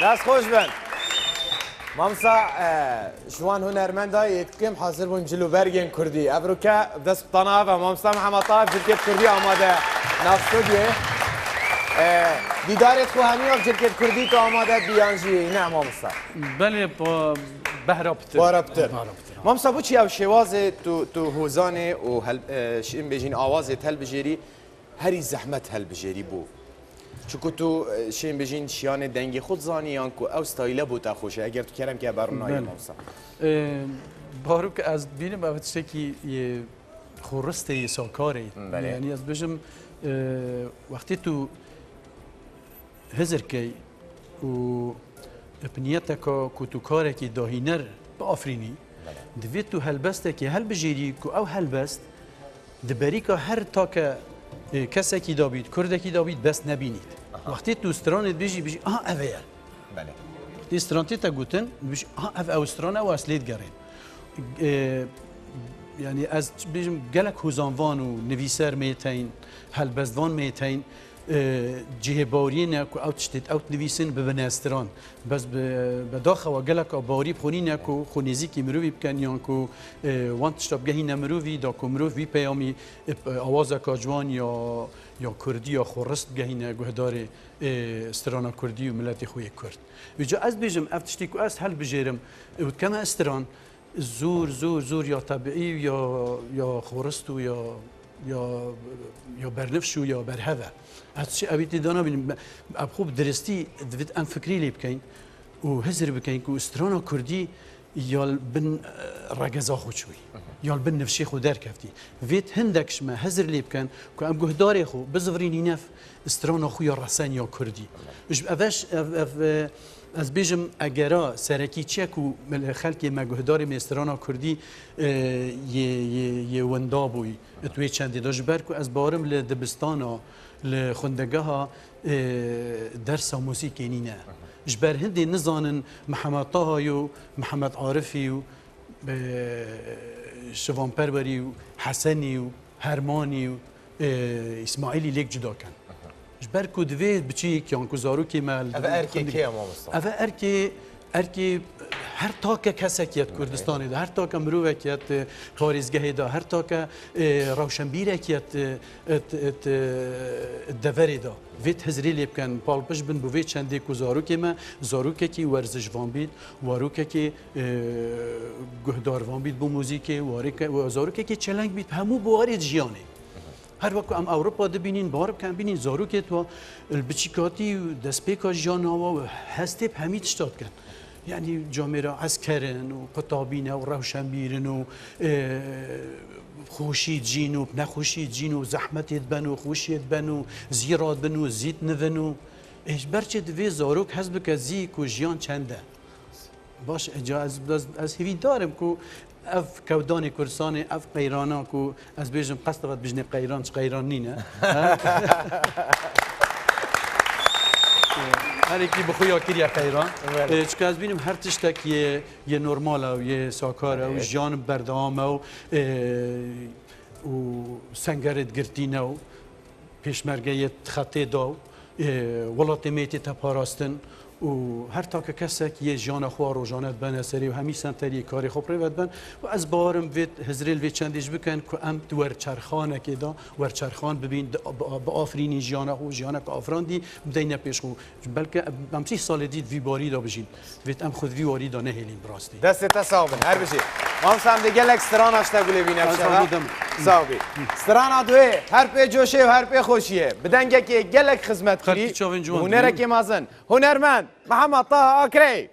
دست خوش بن مامسا جوان هنرمندای کم حاضر بون جلو برگن کردی ابروکا دست طناف مامسا محمد طاهر شرکت کردی آماده ناستودیو دیدارت خو همی و شرکت کردی تو آماده بیانجی نه مامسا بله با بهرابتر بهرابتر مامسا بو چی او شواز تو تو هوزانه و هل شیم بجین آوازت هل بجری هری زحمت هل بجری بو چون تو شیم بجین شیان دنگی خود زانیان کو او استایل بود خوشه اگر تو کردم که برنامه مامسا بارو که از بینم اوت شکی یه خورسته ساکاری یعنی از بجم وقتی تو هزر کی و بنیته که که تو کاری که داهینر با آفرینی دوید تو هلبسته که هل بجیری که او هلبست دبری که هر تا که کسی که دابید کرده که دابید بس نبینید وقتی تو استرانت بیجی بیجی آه اوه بله وقتی استرانتی تا گوتن بیجی آه او استرانه و اصلیت گرین یعنی از بیجم گلک هوزانوان و نویسر میتین هلبستوان میتین جه باری نه کو اوت شتت اوت نویسن ببنستران بس بداخل و گلک باری بخونی نه کو خونیزی کی مروی بکن یا کو وانت شتاب گهی نمروی دا کو مروی پیامی آواز کاجوان یا یا کردی یا خورست گهی نه گهدار استران کردی و ملت خوی کرد وجا از بیجم افتشتی کو از هل بجرم و کما استران زور زور زور یا طبیعی یا یا خورست و یا یا یا برنفشو یا برهوه هادشي ابيتي دانا بين خوب درستي دفيت ام فكري لي بكاين وهزر بكاين كو استرانا كردي يال بن رجزا خو شوي يال بن نفشي خو دار كفتي فيت هندك شما هزر لي بكان كو ام جهداري خو بزفريني نف استرانا خو يا رسان يا كردي اش افاش از بیجم اگرا سرکی چکو مل خلکی مگهداری مسترانا کردی یه یه وندا بوی توی چندی داش برکو از بارم لدبستانا لخندگه ها درس موسیقی نینه جبر هندی نزانن محمد طه و محمد عارفی و شوان پروری و حسنی و هرمانی و اسماعیلی لیک جدا کن بركو دوی بچی کیان کو زارو کی مال اف ارکی کی امام مصطفى اف ارکی ارکی هر تاکه کسکیت کردستانی ده هر تاکه مروکیت پاریزگاهی ده هر تاکه روشنبیرکیت ات دوری ده ویت هزری لیب کن پالپش بن بوی چندی کو زارو کی ما زارو کی ورزش وان بید وارو کی گهدار وان بید بو موزیک واری و زارو کی چلنگ بید همو بواری جیانی هر وقت ام اروپا دبینین بارب کن بینین زارو که تو البچیکاتی و دسپیکا جانوا و هستی همید شتاد کن یعنی جامعه عسکرن و قطابین و روشنبیرن و خوشی جین و نخوشی جین و زحمتت بن و خوشیت بن و زیرات بن و زیت نون و ایش برچه دوی زاروک حسب که زی کو جیان چنده باش اجا از از هیوی دارم کو اف کودانی کردستان اف قیرانا کو از بیجم قصد قد بجنه قیران چه قیران نینه هر کی بخویا کریا قیران چه از بینیم هر تشتک یه یه نرماله و یه ساکاره و جان بردامه و و سنگرت گرتینه و پیشمرگه خطه داو ولات میتی تپاراستن و هر تا که کسی که یه جان خوار و جانت بن سری و همی سنتری کاری خوب روید بن و از بارم وید هزریل وید چندیش بکن که ام ورچرخانه که دا ورچرخان ببین با آفرینی جان خو جان که آفراندی بدین پیش خو بلکه ام سی سال دید وی باری دا بشین وید ام خود وی باری دا نهیلیم براستی دست تصاوبن هر بشی مام سام دیگه لک ستران اشتا گلی بینم شما صاحبی ستران دوی هر پی جوشه و هر پی خوشیه بدنگه که گلک خدمت کری هنر که مازن هنرمند محمد طه آکری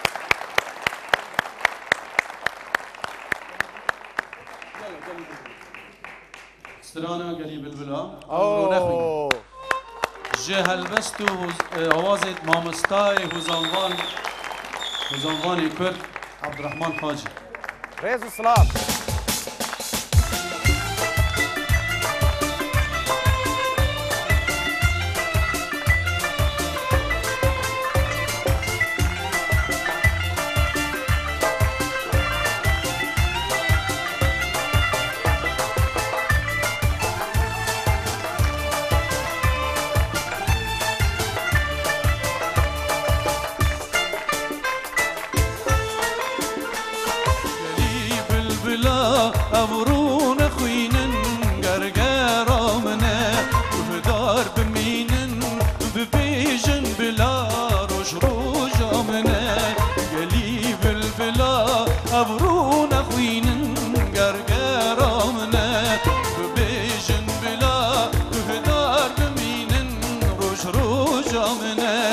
سترانا قلی بلبلا اوه جهل بستو آوازت مامستای هوزانوان هوزانوانی کرد عبدالرحمن حاجی ريز الصلاة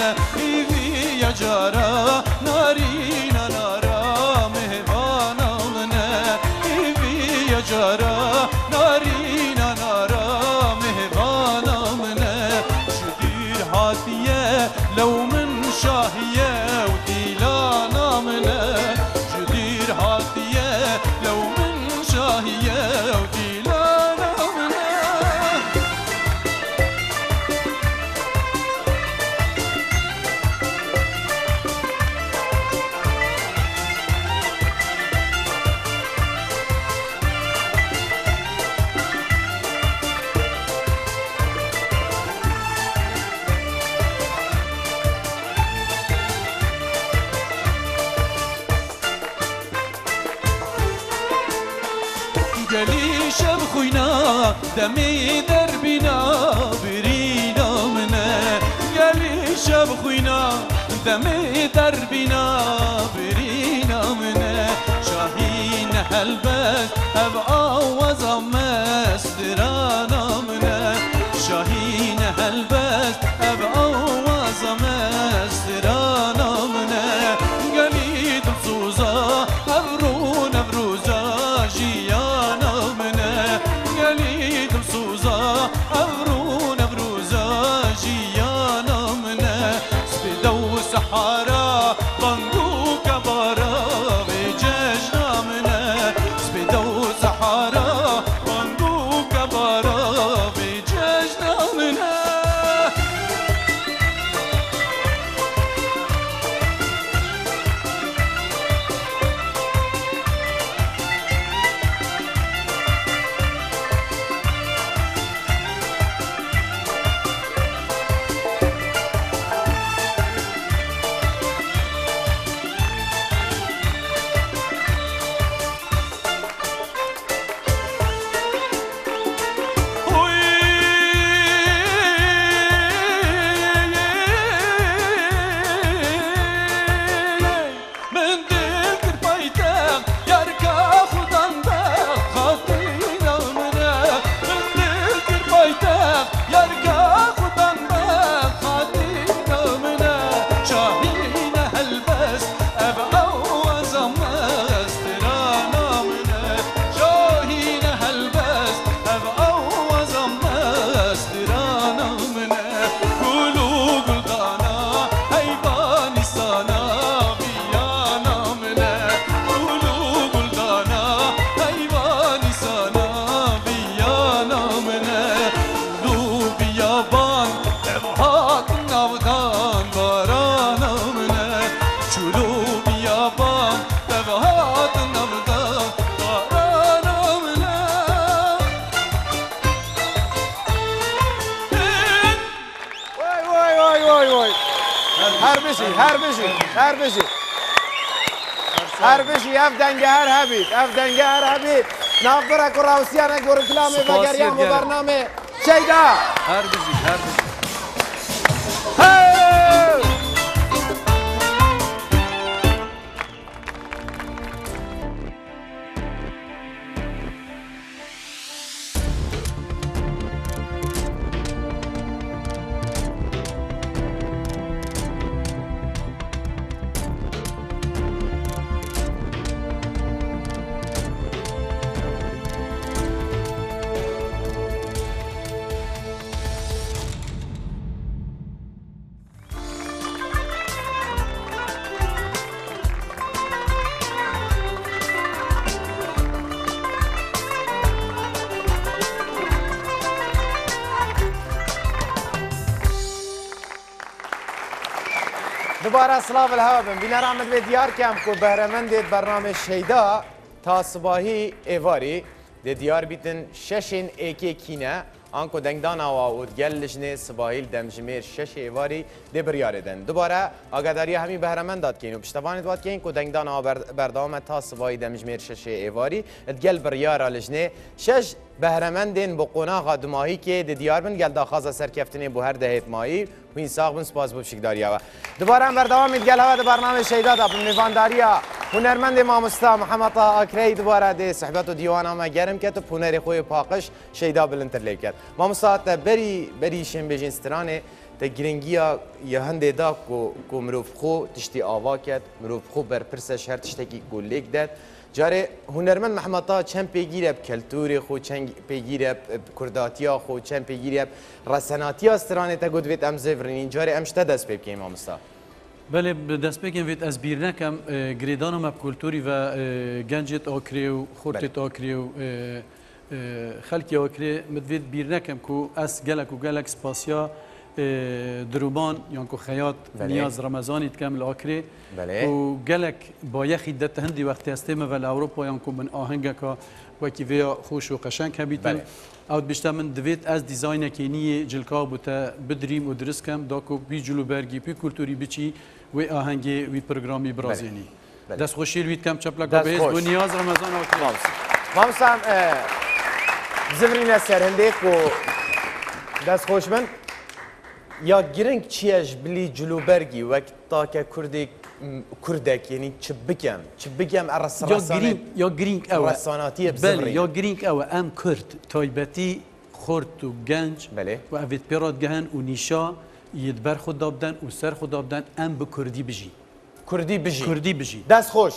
ایوی یا جارا نارینا نارا مهوانا منه ایوی یا جارا نارینا نارا مهوانا منه جدیر هاتیه لو من شاهیه و دیلانا منه جدیر هاتیه لو من شاهیه و دیلانا منه گلی شب خوینا دمی در بینا برینا منه گلی شب خوینا دمی در بینا برینا منه شاهین هلبت هب آوازا مسترانا منه شاهین هلبت هب آوازا مسترانا منه گلی دل سوزا ابرون ابروزا جیانا منه گلی دل سوزا ابرون ابروزا جیانا منه سبیده و سحارا بانگو کبارا به ججنا منه سبیده و سحارا بانگو کبارا به ججنا منه هر بشی هر بشی هر بشی هر بشی اف دنگه هر هبید اف دنگه هر هبید ناقدر کراوسیانه گور کلامه و گریان و برنامه شیدا هر بشی هر بشی دوباره سلاف الهوا بن بینا رحمت به دیار کم کو بهرمند برنامه شیدا تا صباحی ایواری ده دیار بیتن ششین ایکی کینه آنکو دنگدان آوا و گلشنه صباحیل دمجمیر شش ایواری ده بریاره دن دوباره آگاداری همین بهرمند داد کین و پشتوانت داد کین کو دنگدان آوا بردام تا صباحی دمجمیر شش ایواری گل بریاره لجنه شش بهرمندین با قناق دماهی که ده دیار بن گل داخاز سرکفتنی بو هر دهیت ماهی و این ساق بن سپاس بو شکداری آوا دوباره هم بردام گل هوا ده برنامه شیدا دا بمیوانداریا هنرمند مامستا محمد آکری دوباره ده صحبت و دیوان آما گرم کت و هنر خوی پاقش شیدا بلنتر لیکت مامستا بری بری شن بجین سترانه تگرنگیا یا هنده دا کو کو مروف خو تشتی آوا کرد مروف خو بر پرسش هر تشتکی کلیک داد جاره هنرمند محمد چند پیگیره کلتوری خو چند پیگیره کرداتیا خو چند پیگیره رساناتیا استرانه تا گود ویت ام زفرین جاره امشته دست پی بکیم آمستا بله دست بگیم ویت از بیر نکم گریدانم اب کلتوری و گنجت آکری و خورتت آکری و خلکی آکری مدوید بیر نکم کو از گلک و گلک سپاسیا دروبان یا کو خیاط نیاز رمضانی تکمل آکری و گلک با یخی دت هندی وقتی استیم و اروپا یا کو من آهنگ کا وکی ویا خوش و قشنگ هبیتن او بیشتر من دوید از دیزاین کینی جلکا بوده بدریم و درست کم داکو بی جلوبرگی بی کلتوری بچی و آهنگی و پروگرامی برازیلی دست خوشی وید کم چپلک و بیز و نیاز رمضان آکری مامسام زمرین سرهنده کو دست خوش من یا گرنگ چیش بلی جلوبرگی وقت تا که کردی کردک یعنی چه بگم چه بگم رساناتی یا گرینگ او رساناتی بله یا گرینگ او ام کرد تایبتی خورد و گنج بله و اوید پیراد گهن و نیشا یدبر خود دابدن و سر خود دابدن ام به کردی بجی کردی بجی کردی بجی دست خوش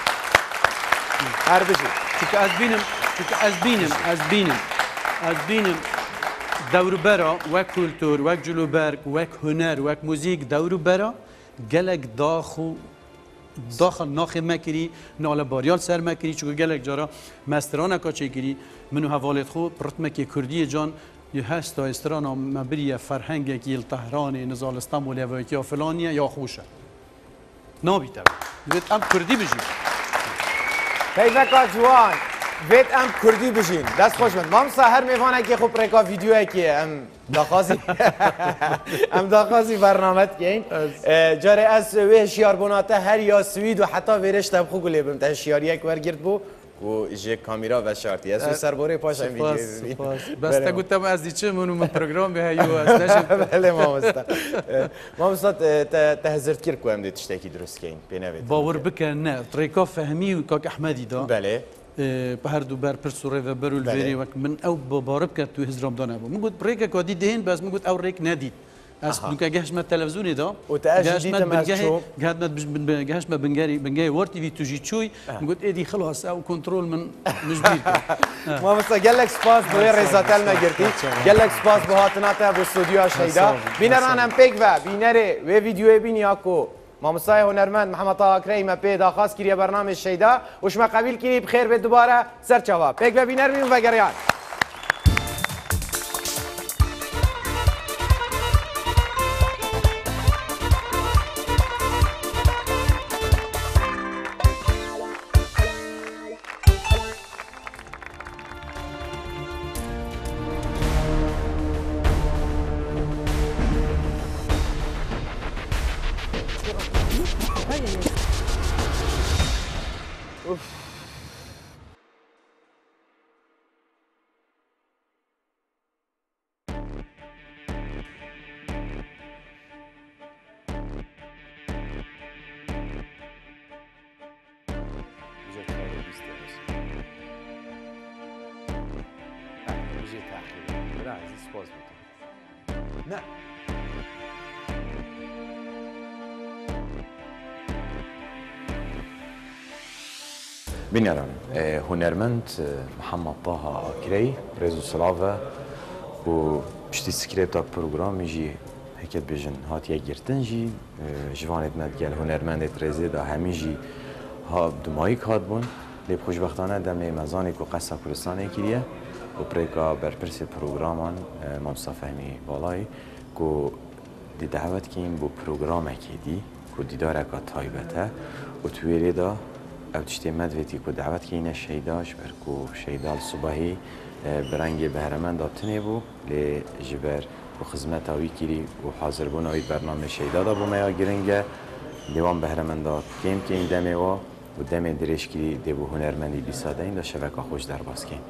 هر بجی چون از بینم چون از بینم از بینم از بینم دور برا و کلتور و جلوبرگ و هنر و موزیک دور برا گلک داخو داخل ناخ مکری نال باریال سر مکری چون گلک جارا مستران کاچه کری منو حوالت خو پرتمکی کردی جان یه هست تا استران مبری فرهنگ کیل تهران نزال استانبول و یا فلانیه یا خوشه نابی تبع بیت ام کردی بجی پیوکا جوان بیت ام کردی بجین دست خوش من مامسا هر میوانه که خوب رکا ویدیو که ام داخازی ام داخازی برنامه کین جاره از وی شیار بناته هر یا سوید و حتی ویرش تب خوب گلی بم تا شیار یک ورگرد بو و جه کامیرا و شارتی از سرباره پاش هم ویدیو بس تا گفتم از دیچه منو من پروگرام به هیو از نشد بله مامستا مامستا تهزرت کرد کو ام دیت تشتکی درست کین بنوید باور بکن نه طریقا فهمی و کاک احمدی دا بله به هر دو بر پرسوره و برول ویری وقت من او ببارب کرد تو هزرام دانه ابو من گفت ریک کادی دهن بس من گفت او ریک ندید از دوکا گهش ما تلویزیونی دا و تاج دیدم از شو قاعد ما گهش ما بنجاري بنجاي ورتي في توجي تشوي قلت ايدي خلاص او كنترول من مجبير ما بس قال لك سباس بوي ريزاتل ما قرتي قال لك سباس بهاتناته باستوديو شيدا بينر انا بيك و بينر و فيديو بيني اكو مامسای هنرمند محمد طه کریم پیدا خاص کریه برنامه شیدا و شما قبیل کی بخیر به دوباره سر جواب پیک و بینر بیم و گریان نه بنيران هنرمند محمد طه كري ريزو سلافا و بشتي سكريبتا بروجرام يجي هيك بيجن هات يجرتن جي جوانت مدگل هنرمند ريزي دا هميجي ها دمايك هات بون لي خوشبختانه دم مزاني كو قصه كردستان كيريه و بريكا برپرس پروگرامان مامسا فهمی بالای کو دی دعوت کیم بو پروگرام اکیدی کو دیدار اکا تایبته و تویلی دا او تشتی مدویتی کو دعوت کینه شیداش بر کو شیدال صبحی برنگ بهرمن دابتنه بو لی جبر و خدمت آوی کری و حاضر بون آوی برنامه شیدا دا بو میا گرنگه دیوان بهرمن دا کم که این دمه و و دمه درش کری دی بو هنرمندی بیساده این دا شبکه خوش در باز کن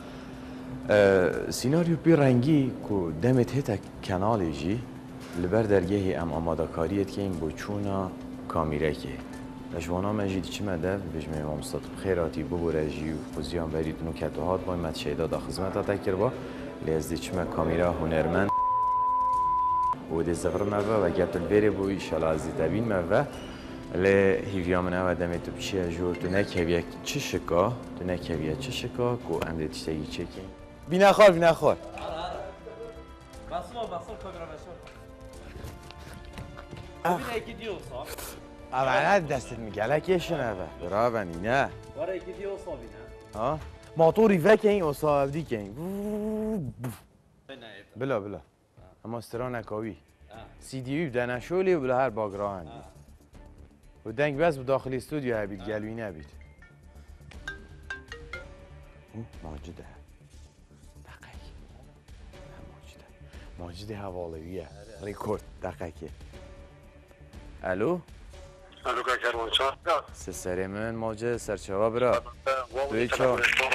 سیناریو بی رنگی کو دمت هتا کانالی جی لبر درگاهی ام آماده کاریت که این بو چونا کامیره که لجوانا من جی دیچی مده بجمه امام مستطب خیراتی ببوره جی و خوزیان برید نوکت و هات باید مد شیدا دا خدمت ها تکر با لیز دیچی من کامیره هنرمند ودي زفر مفا وقت البيري بو إن شاء الله زيتابين مفا لی هیویا من اول دمی تو پیشی جور تو نکهویه چه شکا تو نکهویه چه شکا کو ام دیت تیجی چکی بی نخور بی نخور بسوا بسوا کامرا بسوا ببین یکی دیو صاف اول دستت میگله کشن اول برا بنی نه واره یکی دیو صافی نه ها موتوری فکر این اصاب دی کن بلا بلا اما استرا نکاوی سی دی وی بدن شولی و بلا هر باگراه هندی و دنگ بس داخل استودیو هبید گلوی نبید ماجده دقیق ماجده ماجده حوالویه ریکورد دقیقه الو الو که کرمانشاه سه سری من ماجده سرچوا برا دوی چا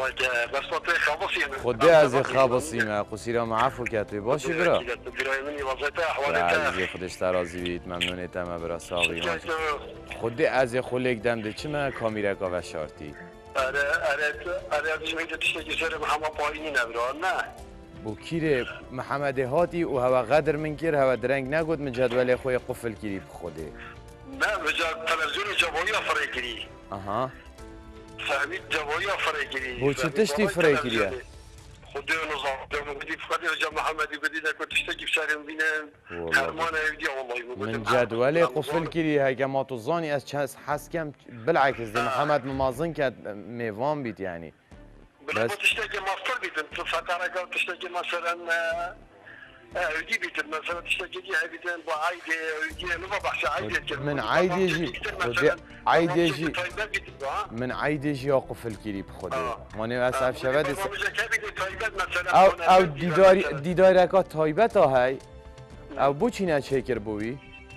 خودی از خباسیمه قصیرا معفو کتوی باشی برا عزیزی خودش ترازی بید ممنونیتم برا ساقی ماجده خودی از خلیک دم ده چه من کامیره که شارتی اره اره اره جمیده تشتگی سر محمد پایینی نبرا نه بو کیره محمد هاتی و هوا قدر من کیر هوا درنگ نگود من جدول خوی قفل کیری بخوده نه بجا تلویزیون جوایی فرای کری آها فهمید جوایی فرای کری بو چه تشتی فرای کریه خودی نظام دم بدی فقط رجا محمدی بدی نکو تشتگی بسرم بینم هرمان هیدی والله من جدول قفل کری هاگه ما تو زانی از چه حس کم بالعکس دی محمد ممازن کرد میوان بید یعنی بس تشتگی مفتر بیدم تو فتره که تشتگی مثلا اودي بيت مثلا تشتكي ليها بيتين بعايده اودي ما بحث عايده من عايده يجي عايده يجي من عايده يجي يوقف الكريب خده ماني اسف شود او او دیدار دیدارکا تایبت هاي او بو چینه چکر بوی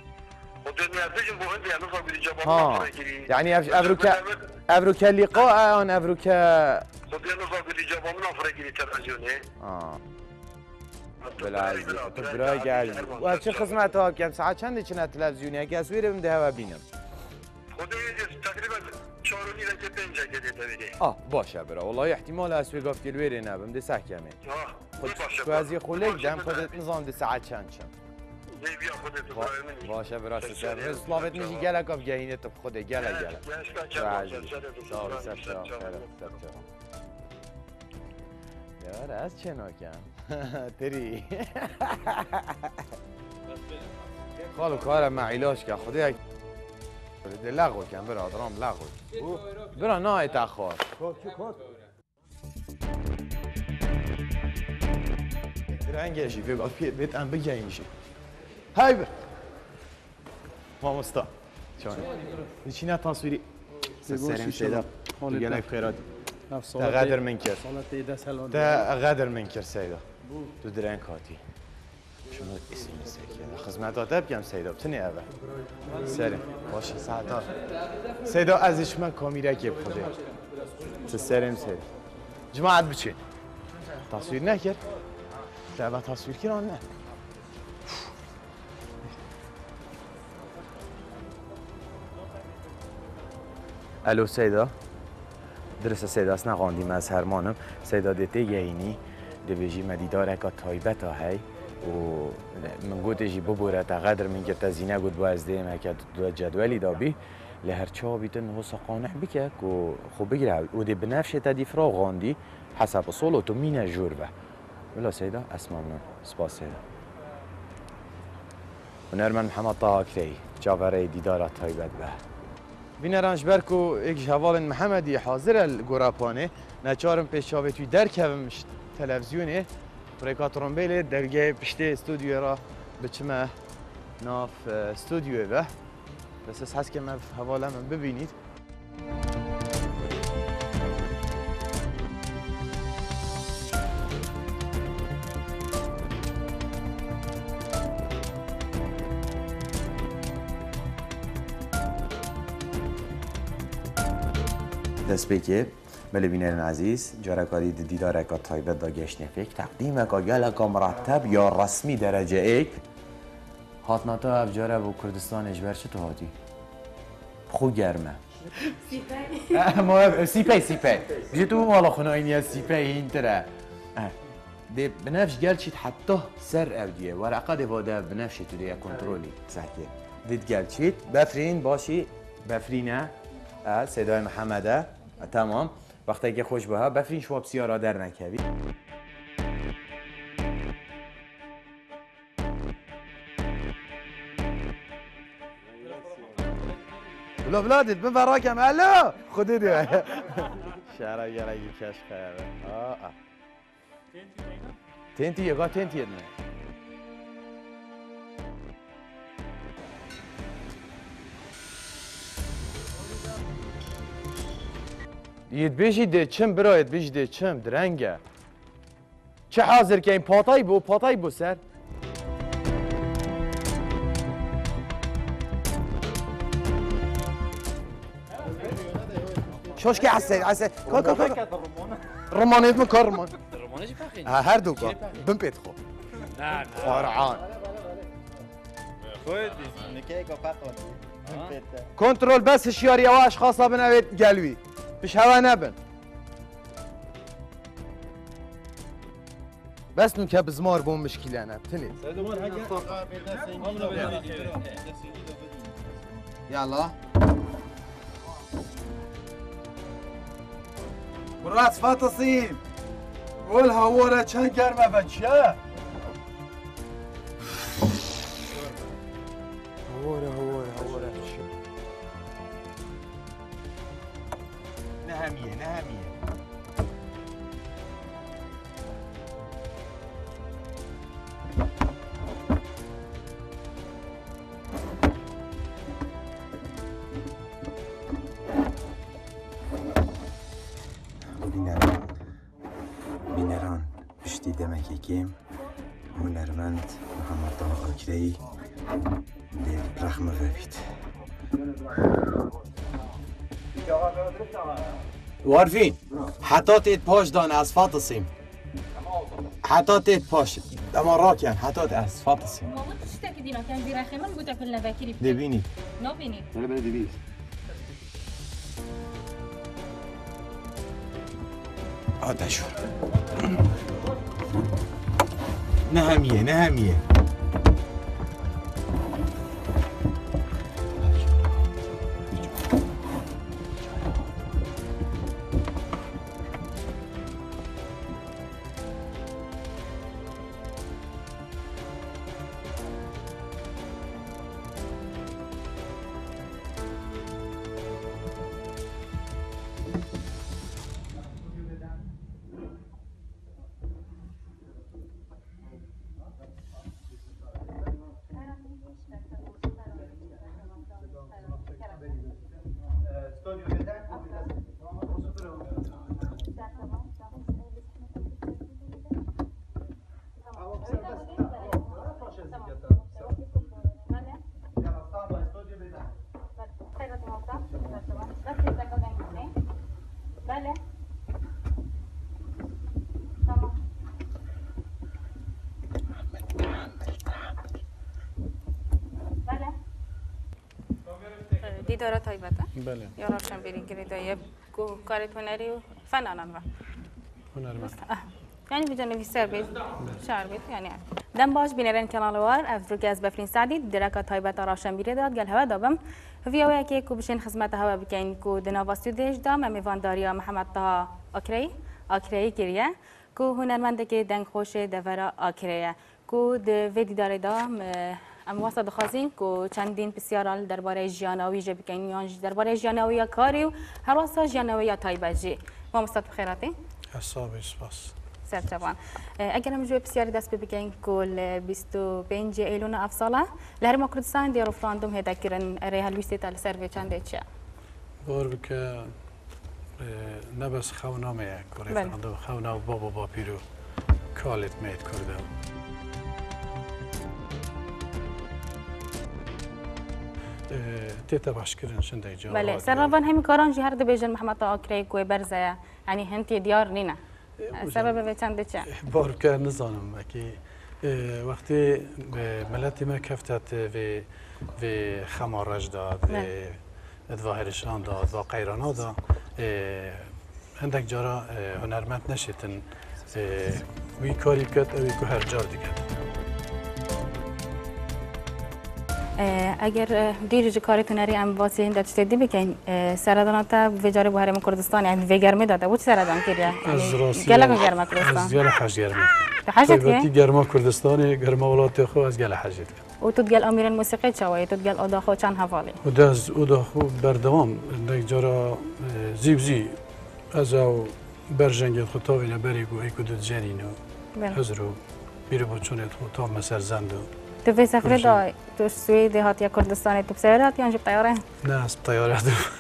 ها يعني افروكا افروكا لقاء ان افروكا خدي نظام بالإجابة من أفريقيا تلفزيوني اه بلعزی تو برای گردی و چه خدمت ها کم ساعت چنده چنه تلویزیونی اگه اسویره بنده هوا بینم خودی تقریبا چهار و نیمه که پنجه گده دویده آه باشه برا والله احتمال اسوی گفت که الویره نبم ده سه کمه خود باشه تو از یه خلق دم خودت نظام ده ساعت چند چم دی بیا خودت برای منی باشه برا سر رسلاوت میشی گله کاف گهینه تو خوده گله گله سال سر شا یار از چه ناکم تری خالو کارم معیلاش که خدا یک لغو کن برا درام لغو برا نای تخوار رنگشی بگاه بیت ام بگیمشی های بر مامستا چون چی نه تصویری سریم سیدا گلک خیرات تا غدر من کرد تا غدر من کرد سیدا تو درنگ هاتی شما اسم سیدا خدمت بگم سیدا بتونی اول سریم باشه ساعتا سیدا ازش من کامیره که بخوده تو سریم سیدا جماعت بچین تصویر نکرد لعبه تصویر کرد نه الو سیدا درست سیدا است نقاندیم از هرمانم سیدا دیته یعنی دویجی مدیدار که تایبت هایی و من گوته جی ببوره تا قدر من که تزینه گود باز دیم هکت دو جدولی دابی لهر چا بیتن هو سقانح بکه که خوب بگیره و دی بنفش تا دی فراغ غاندی حسب اصول تو مینه جور به ولا سیدا اسمع من سپاس سیدا و نرمن محمد طه کری جاوره دیدارت تایبت به بینرانش برکو یک جوال محمدی حاضر الگوراپانه نچارم پیش شاوه توی درکومش تلویزیونه پریکا ترامبیل درگه پشت استودیو را بچمه ناف استودیو و بس از هست که من حواله من ببینید دست بکه بله بینران عزیز جارکاری دیدار اکا تایبت دا گشنه فکر تقدیم اکا گل اکا مرتب یا رسمی درجه ایک هاتنا تا افجاره و کردستان اجبر چه تو هاتی؟ خو گرمه سیپی سیپی سیپی بیجه تو مالا خونه اینی از سیپی این تره دي بنفس جالشيت حتى سر اوديه ورقه دي بودا بنفس تودي كنترولي صحتي ديت جالشيت بفرين باشي بفرينه اه صدای محمده تمام وقتی که خوش بها بفرین شما بسیار در نکوی ولا بلادي بن براكم الو خديني شعره يراجي كاش خير اه اه تنتي يا تنتي يدنا يتبيجي دي چم برا يتبيجي دي چم درنگه چه حاضر که این پاتای بو پاتای بو سر شوش که عسل عسل کار کار کار رمانه اسمه کار رمان رمانه چی پخینی؟ هر دو کار بم پیت خو نه نه فرعان خودی نکه که فقط کنترل بس شیاری او اشخاصا بنوید گلوی پیش هوا نبن بس نو که بزمار بون مشکلی نه تنی يلا براس فاتصيم والهورة كان قرمة بتشا هورة هورة هورة نهمية نهمية بینران پشتی دمکی کم هنرمند محمد طه آکرهی دل رحمه ببید وارفين حتى تيت باش دان از فاتصيم حتى تيت باش دما راكن حتى از فاتصيم ما بود تشتكي دينا كان بيرا خيمن بودا في النباكري دبيني نو بيني انا بلدي بيس هذا شو نهمية نهمية دیدارا تایبته؟ بله یا روشن بیری گریدایه کارت هنری و فنانان و هنرمند یعنی بجا نویسر بید شعر بید یعنی دم باش بینرین کانال وار افرو که از بفرین سعدی درکا تایبت روشن بیری داد گل هوا دابم ویاوی که کو بشین خدمت هوا بکن کو دنواستو دیش دام امیوان داریا محمد طه آکرهی آکرهی کریه کو هنرمنده که دنگ خوش دورا آکرهیه کو د ویدی داره دام ام واسه خازین کو چندین بسیار درباره جیانوی جه بکنی یا درباره جیانوی کاری و هر واسه جیانوی تایبجی ما مستد بخیراتی حساب اسپاس سرچوان اگر هم جو بسیاری دست بکنی کل بیست و پنج ایلون افساله لهر ما کردستان دی رفراندوم هدا کرن ریال ویستی تال سروی چنده چه بار بکه نبس خونامه یک رفراندوم خونام بابا با پیرو کالت میت کرده تيتا باشكرن شنده جا بله سرابان همین کاران جهر ده بیجن محمد طه آکرهی کوی برزه یعنی هنتی دیار نینه سبب به چنده چه بار که نزانم اکی وقتی ملتی ما کفتت و و خمارج داد و ظاهرشان داد و قیرانا داد هندک جارا هنرمند نشیتن وی کاری کرد اوی که هر جار دیگه اگر دیری کاری تنری ام واسه این داشته دی بکن سرداناتا وجاره بحرم کردستان یعنی وگرمی داده بود سردان کردیا از راستی گله گرما کردستان از گله حج گرمی حجت که البته گرما کردستان گرما ولایت خو از گله حجت و تو تقال امیر الموسیقی چوایی تو تقال آدا خو چند حوالی و داز آدا خو بردوام دیگ جارا زیب زی از او برجنگت خو تاویل بریگو ایکو دو جرینو هزرو بیرو بچونت خو تا مسر زندو تو في سفر دا تو السويد هات يا كردستان تو بسيارات يعني جب طيارة؟ نه از طیاره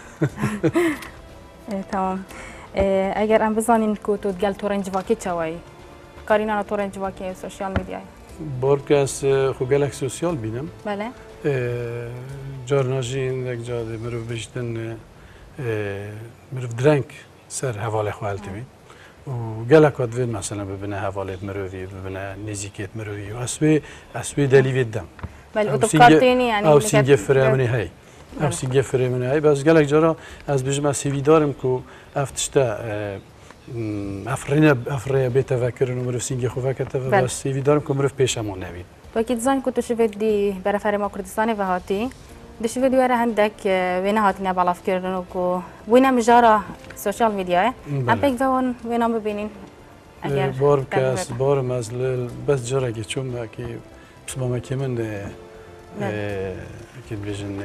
تمام اگر ام بزنین کو تو تقال تورنج واکی چوایی کارینا نا تورنج واکی سوشیال میدیا بارکس خو گلک سوسیال بینم بله جار ناجین یک جاده مرو بجتن مرو درنگ سر حواله خوالت بی و گلک واد وید مثلا ببینه حوالت مروی ببینه نزیکیت مروی و اسوی اسوی دلی ویدم بله او تو کارتینی یعنی او سینگه فرامنی هی او سینگه فرامنی هی بس گلک جارا از بجم از سیوی دارم کو افتشتا افرینه افریا بیت فکرن و مرو سینگه خو فکرت و بس سیوی دارم کو مرو پیشمون نوید تو اكيد زين كنت شفت دي برفرما كردستاني وهاتي دي شفت دي ورا عندك وين هاتنا بالا فكرن وكو وين مجارة سوشيال ميديا ام بيك فون وين ببينين بار کس بار مزل بس جرا که چون که بس ما کمن که بیشن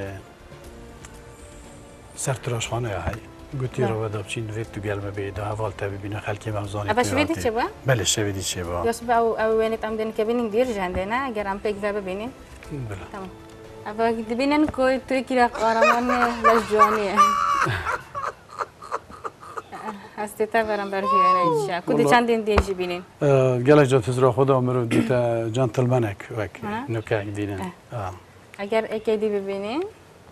سرتراش خانه هایی گویی رو بدم چین وید تو گلم بید و حوال تبی بینه خالکی مغزانی اول شویدی چه با؟ بله شویدی چه با یا شب او او وینت ام دن کبینین دیر جنده نه اگر ام پیک و ببینین بله تمام اول ببینن کوی توی کی را قهرمان لجوانیه هستی تا برام برفیونه چه کدی چندین دیجی بینین گله جات زرا خدا مرو دیتا جنتلمنک وک نکه دینن اگر اکیدی ببینین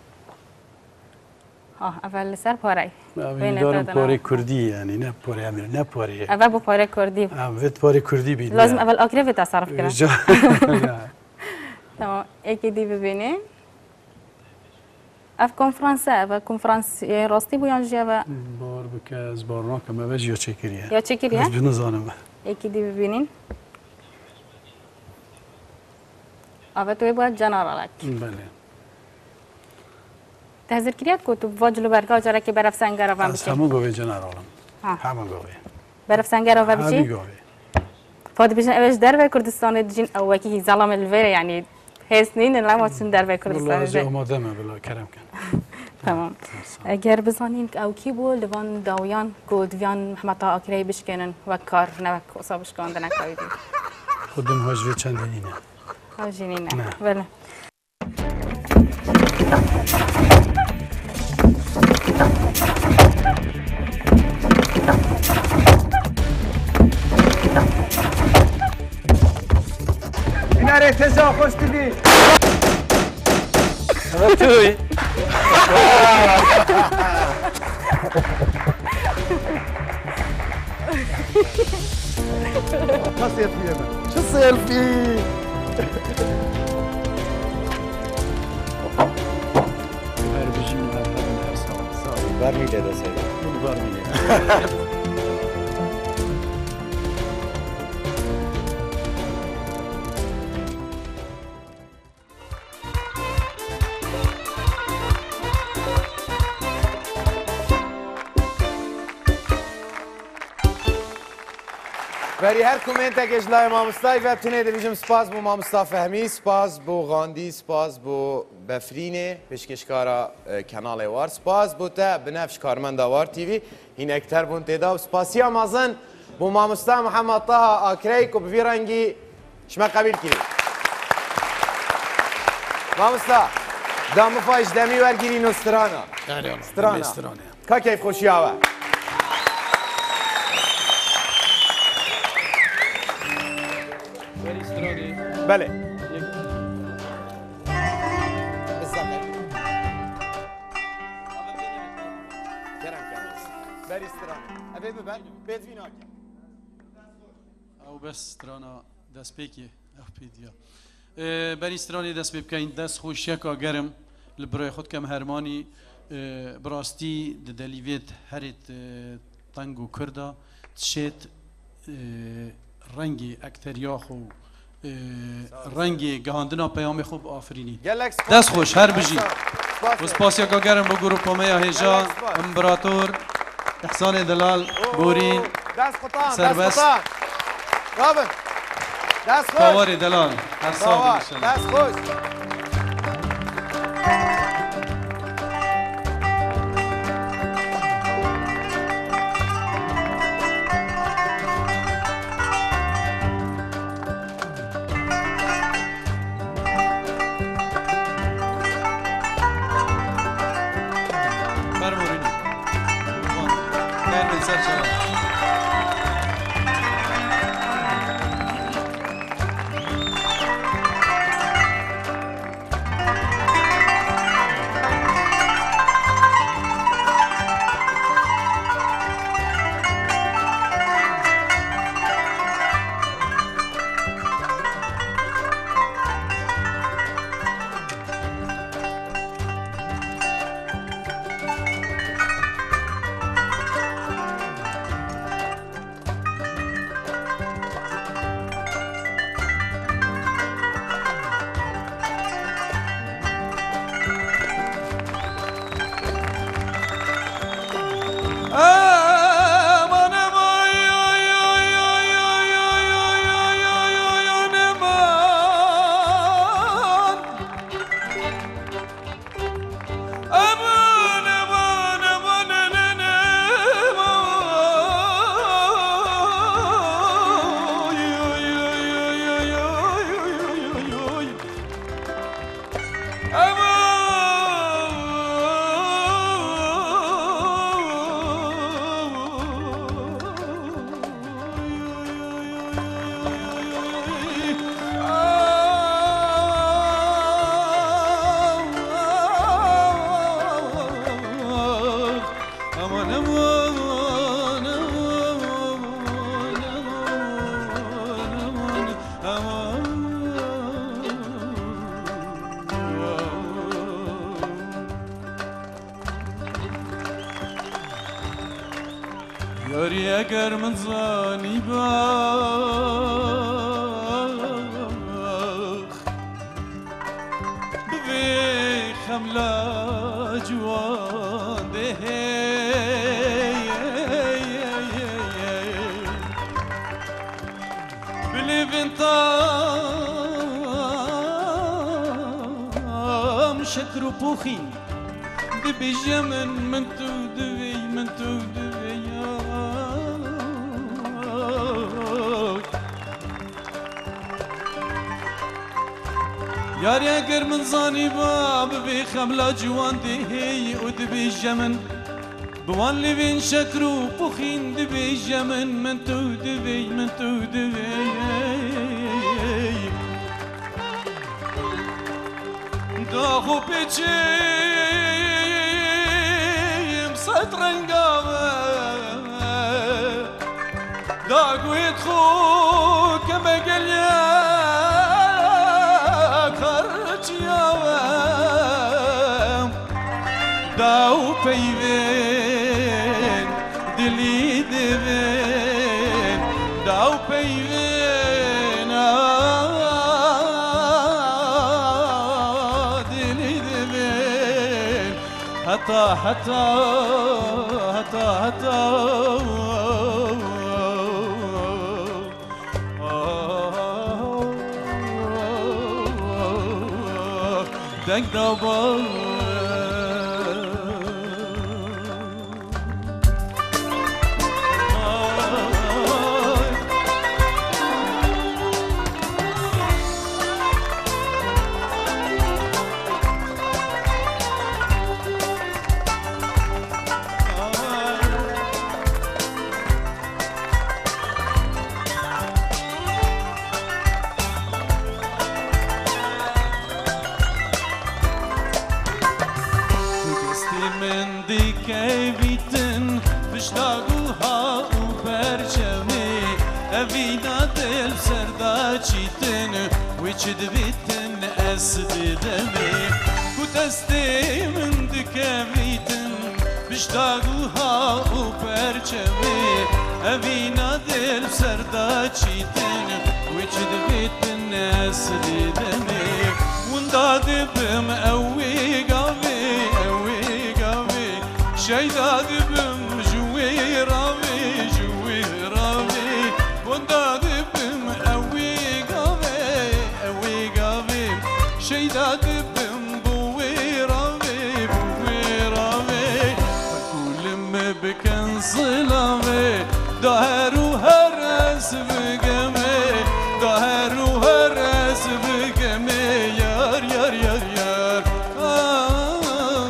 آه اول سر پاره دارم پاره کردی یعنی نه پاره امیر نه پاره اول با پاره کردی وید پاره کردی بید لازم اول آکره وید تصرف کنم تمام اکیدی ببینین اف کنفرانسه اف کنفرانس راستی بیان جوا بار بک از بارنا که ما یا چکریه یا چکریه از بنزانم اکیدی ببینین اف توی باید جنرالک بله تحضیر کردید که تو واجلو برگاه جاره که برف سنگر آوام بشه همون گوی جنرالم همون گوی برف سنگر آوام بشه همون گوی فاد بيجن ايش دربه كردستان دجين او كي ظلام الفير يعني هسنين لا ما تشن دربه كردستان والله جا ما دام بلا كلام كان تمام اگر بزانین او کی بول دوان داویان کو دویان محمد آکری بشکنن و کار نه و حسابش کندن نکایدی خودم هاجوی چندینه هاجینینه بله نره تزا خوش دیدی توی ما سيلفي انا شو سيلفي برمیده دو سیده برمیده بری هر کومنت که اجلای مامستای و بتونه دویجم سپاس بو مامستا فهمی سپاس بو غاندی سپاس بو بفرینه پشکشکارا کانال وار سپاس بو تا بنفش کارمند وار تیوی این اکتر بون تیدا و سپاسی آمازن بو مامستا محمد طه آکری که بفی رنگی شما قبیل کری مامستا دام فایش دمی ورگیری نسترانا سترانا که کیف خوشی آوه بله او بس ترانا دست پیکی او پیدیا بری استرانی دست بکن دست خوش یکا گرم لبرای خود کم هرمانی براستی دلیویت هرت تنگو کردا تشت رنگی اکتریاخ و رنگی گهاندنا پیام خوب آفرینی گلک سپاس. دست خوش هر بجی سپاس. و سپاسیا که گرم با گروپامه هیجا امبراتور احسان دلال بورین دست خطان دست سربست خطان رابط دست خوش پاواری دلال هر سال پاور. انشالله. دست خوش برمورین خیر من سر چرا یاری اگر من زانی باخ بوی خملا جوان ده بلی بنتام شکر و پوخین دبی جمن من تو دوی من تو دوی یاری اگر من زانی با ببی خملا جوان دهی و دبی جمن بوان لیوین شکر و پخین دبی جمن من تو دبی من تو دبی داغو پیچیم صد رنگاوه داغو یدخو کمه گلیم داو پیوین دلی دوین داو پیوین دلی دوین حتا حتا حتا حتا دنگ دابا كيفيتن بشتاقوها وبرشمي أفينا دل سرداچيتن ويشد بيتن أسد دمي كتستي من دكافيتن بشتاقوها وبرشمي أبينا دل سردا چیتن وچد بیت الناس دمي ونداد بم أوي قوي أوي قوي شيداد بم جوي راوي جوي راوي ونداد بم أوي قوي أوي قوي شيداد بم بوي راوي بوي راوي كل ما بكن صلاوي دهر وهرس بقمي دهر وهرس بقمي يار يار يار يار آه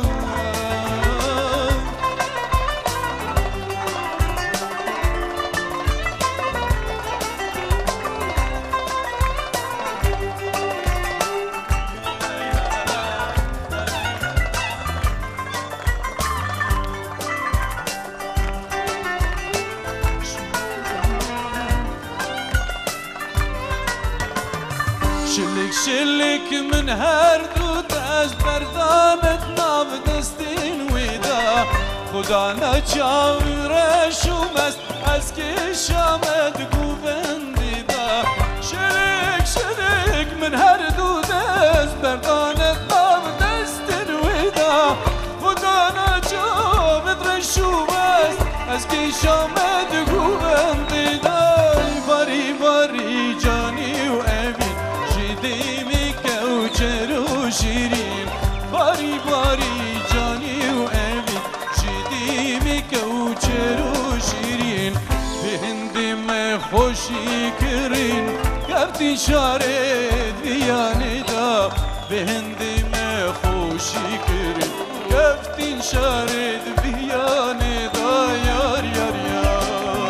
شلك شلك من هردو دست بردانت ناف دستین ویدا خدانا چاورش و مست از که شامد گوبندی دا شلك شلك من هردو دست بردانت ناف دستین ویدا خدانا چاورش و مست از که شامد گوبندی دا باری باری جانی و اوی ديمي كوجر وشيرين باري باري جاني وأبي جديمي كوجر وشيرين بهندي ما خوشي كرين كفتي شارد بياني دا بهندي ما خوشي كرين كفتي شارد بياني دا يار يار يار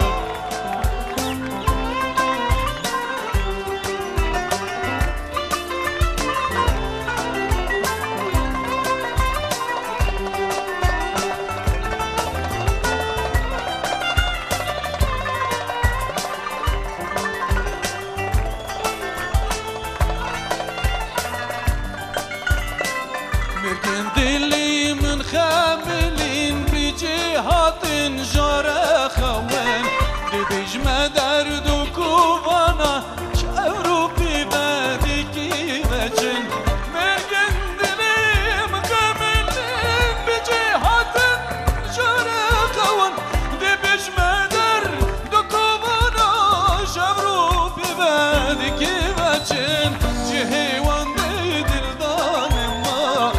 دلي من خاملين بجهات جارة خوان دبج ما دردو كوفانا شعرو ببادكي بجن مرقن دلي من خاملين بجهات جارة خوان دبج ما دردو كوفانا شعرو ببادكي بجن جهيوان دي دلدان ما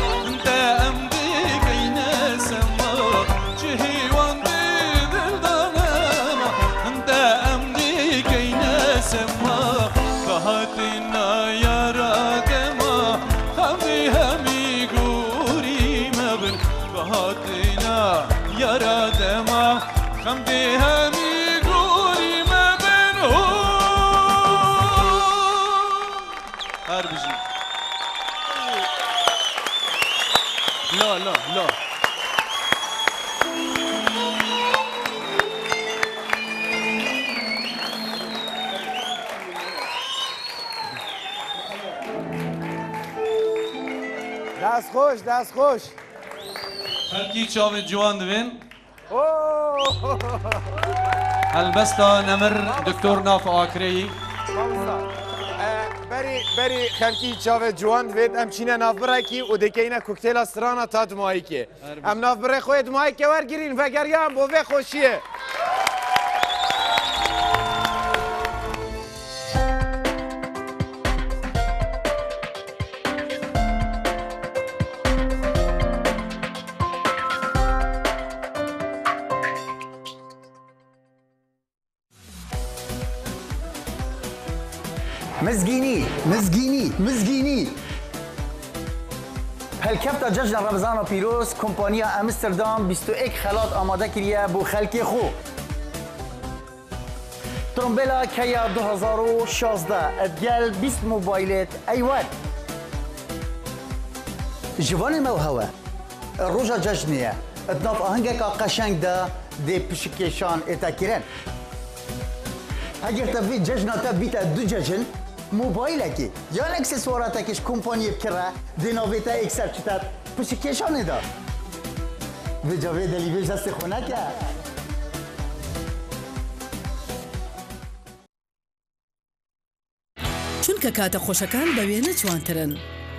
فهاتنا يا رادما خمدي همي قوري مبن فهاتنا يا رادما خمدي همي قوري مبن هربجي لا لا لا دست خوش دست خوش خلکی چاو جوان دوین البستا نمر دکتر ناف آکری بری بری خلکی چاو جوان دوید ام چینه ناف برکی و دکینه کوکتیل استرانا تا دمایی که ام ناف بره خوی دمایی که ورگیرین و گریان بوه خوشیه مزگینی مزگینی مزگینی هلکفتا جشن رمضان پیروز کمپانی امستردام بیست و یک خلات آماده کریه بو خلکی خو ترومبلا کیا دو هزار و شانزده ادگل بیست موبایلت ایوان جوان موهوه روژا جشنیه اتناف آهنگه که قشنگ ده دی پشکشان اتاکیرن اگر تبی جشناتا بیتا دو جشن موبایل کی یا اکسسوارات کش کمپانی بکره دیناویتا اکسر چتا پشکشان ده به جاوید دلیویش دست خونه که کە کاتە خۆشەکان بە وێنە جوانترن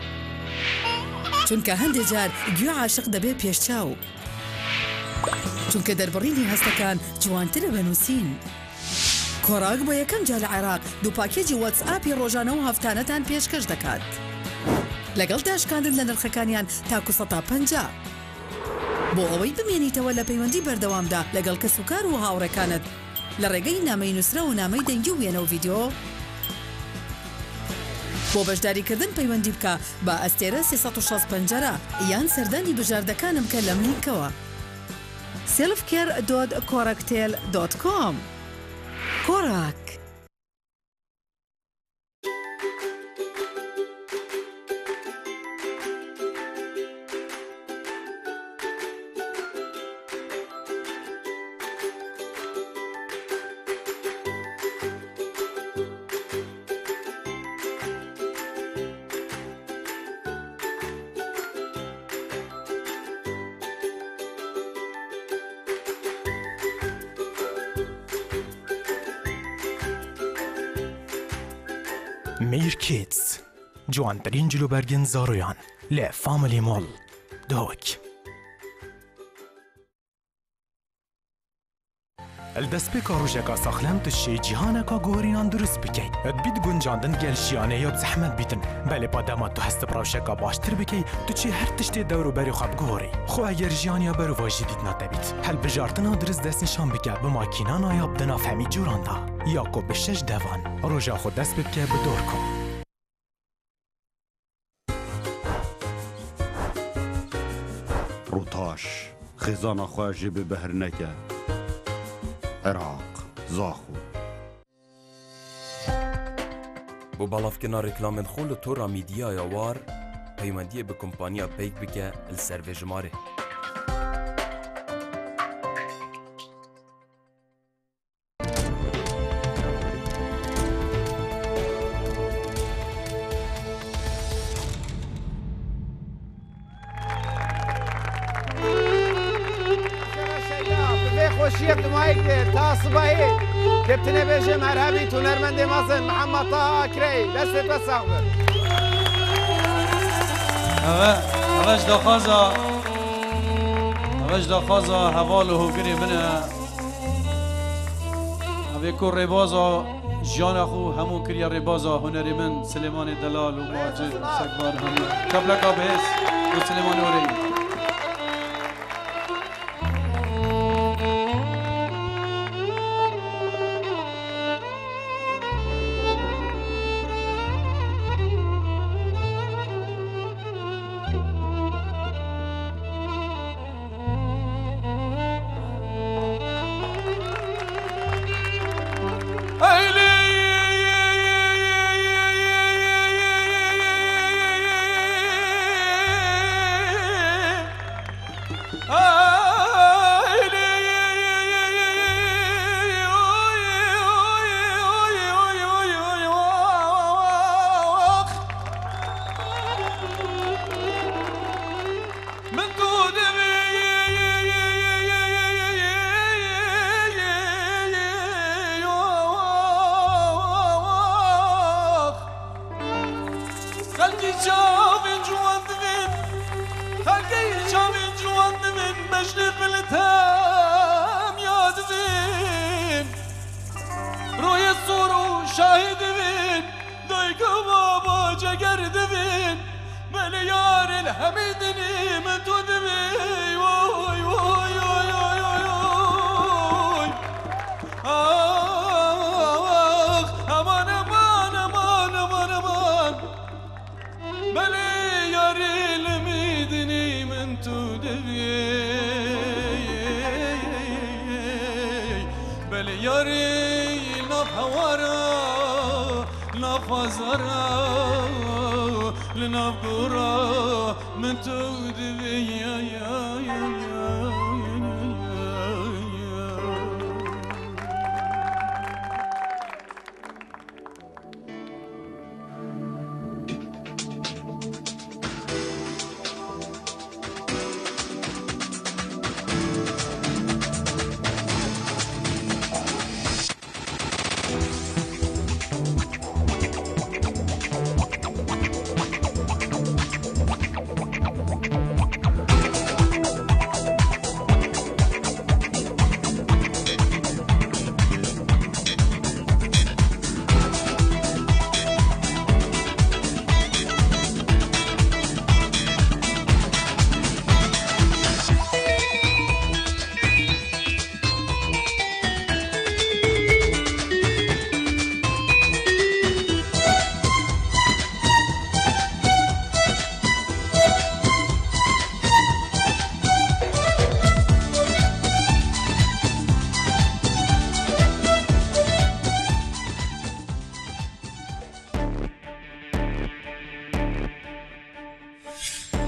چونکە هەندێک جار گوێ عاشق دەبێ پێشچاو چونکە دەربڕینی هەستەکان جوانترە بە نووسین کۆڕاک بۆ یەکەم جار لە عێراق دوو پاکێجی وەتسئاپی ڕۆژانە و هەفتانەتان پێشکەش دەکات لەگەڵ داشکاندن لە نرخەکانیان تاکو سەدا پەنجا بۆ ئەوەی بمێنیتەوە لە پەیوەندی بەردەوامدا لەگەڵ کەسوکار و هاوڕێکانت لە ڕێگەی نامەی نووسرا و نامەی دەنگی و وێنە و ڤیدیۆ بۆ بەشداریکردن پەیوەندی بکە بە ئەستێرە سێسەد و شەست پەنجەرە یان سەردانی بژاردەکانم کە لەم لینکەوە سێلف کێر دۆت کۆڕەکتێل دۆت کۆم کۆڕاک میر کیتس جوانترین جلوبرگین زارویان لی فامیلی مول دوک الدەستپێکا ڕۆژێکا ساخلەم تشێ جیهانێکا گۆڕینان دروست بکەیت ئەت بیت گونجاندن گەل شیانەیە بزەحمەت بیتن بەلێ پادەما تو هەستە ڕەوشێکا باشتر بکەی تو چی هەر تشتێ دەوروبەری خوا بگۆڕی خۆ ئەگەر ژیانیا بەروڤاژی دیت ناتەبیت هەلبژارتنا دروست دەستنیشان بکە بە ماکینانا یا بدنا فەمی جوراندا یا کۆ بە شەش دەڤان ڕۆژا خۆ دەست بکە بدۆر کۆ ڕووتاش خێزانە خواژێ بێ بەهر نەکە عێراق زاخۆ بۆ بەڵافکردنا ڕێکلامên خۆ li tora mîdyaya war peywendiyê bi kompaniya peyk bike li ser vê jimarê. خوشیت دمایی کرد تا صبحی دبتنه بێژێ مەرهەبی هونەرمەندێ مەزن محەممەد تاها ئەکرەی دەستێت بە ساغ بن ئەوەش داخوازە ئەوەش داخوازە هەواڵ و هۆگرێ بنە ئەوێ کۆ ڕێبازە ژیانە خو هەموو کریە ڕێبازە هونەری من سلێمانی دەلال و واجد سەگبار هەموو کەبلەکا بەهێز و سلێمانی وەرەی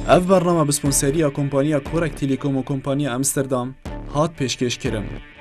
اف برنامه بسپونسریا کمپانیا کورک تیلیکوم و کمپانیا امستردام هات پیشکش کرن.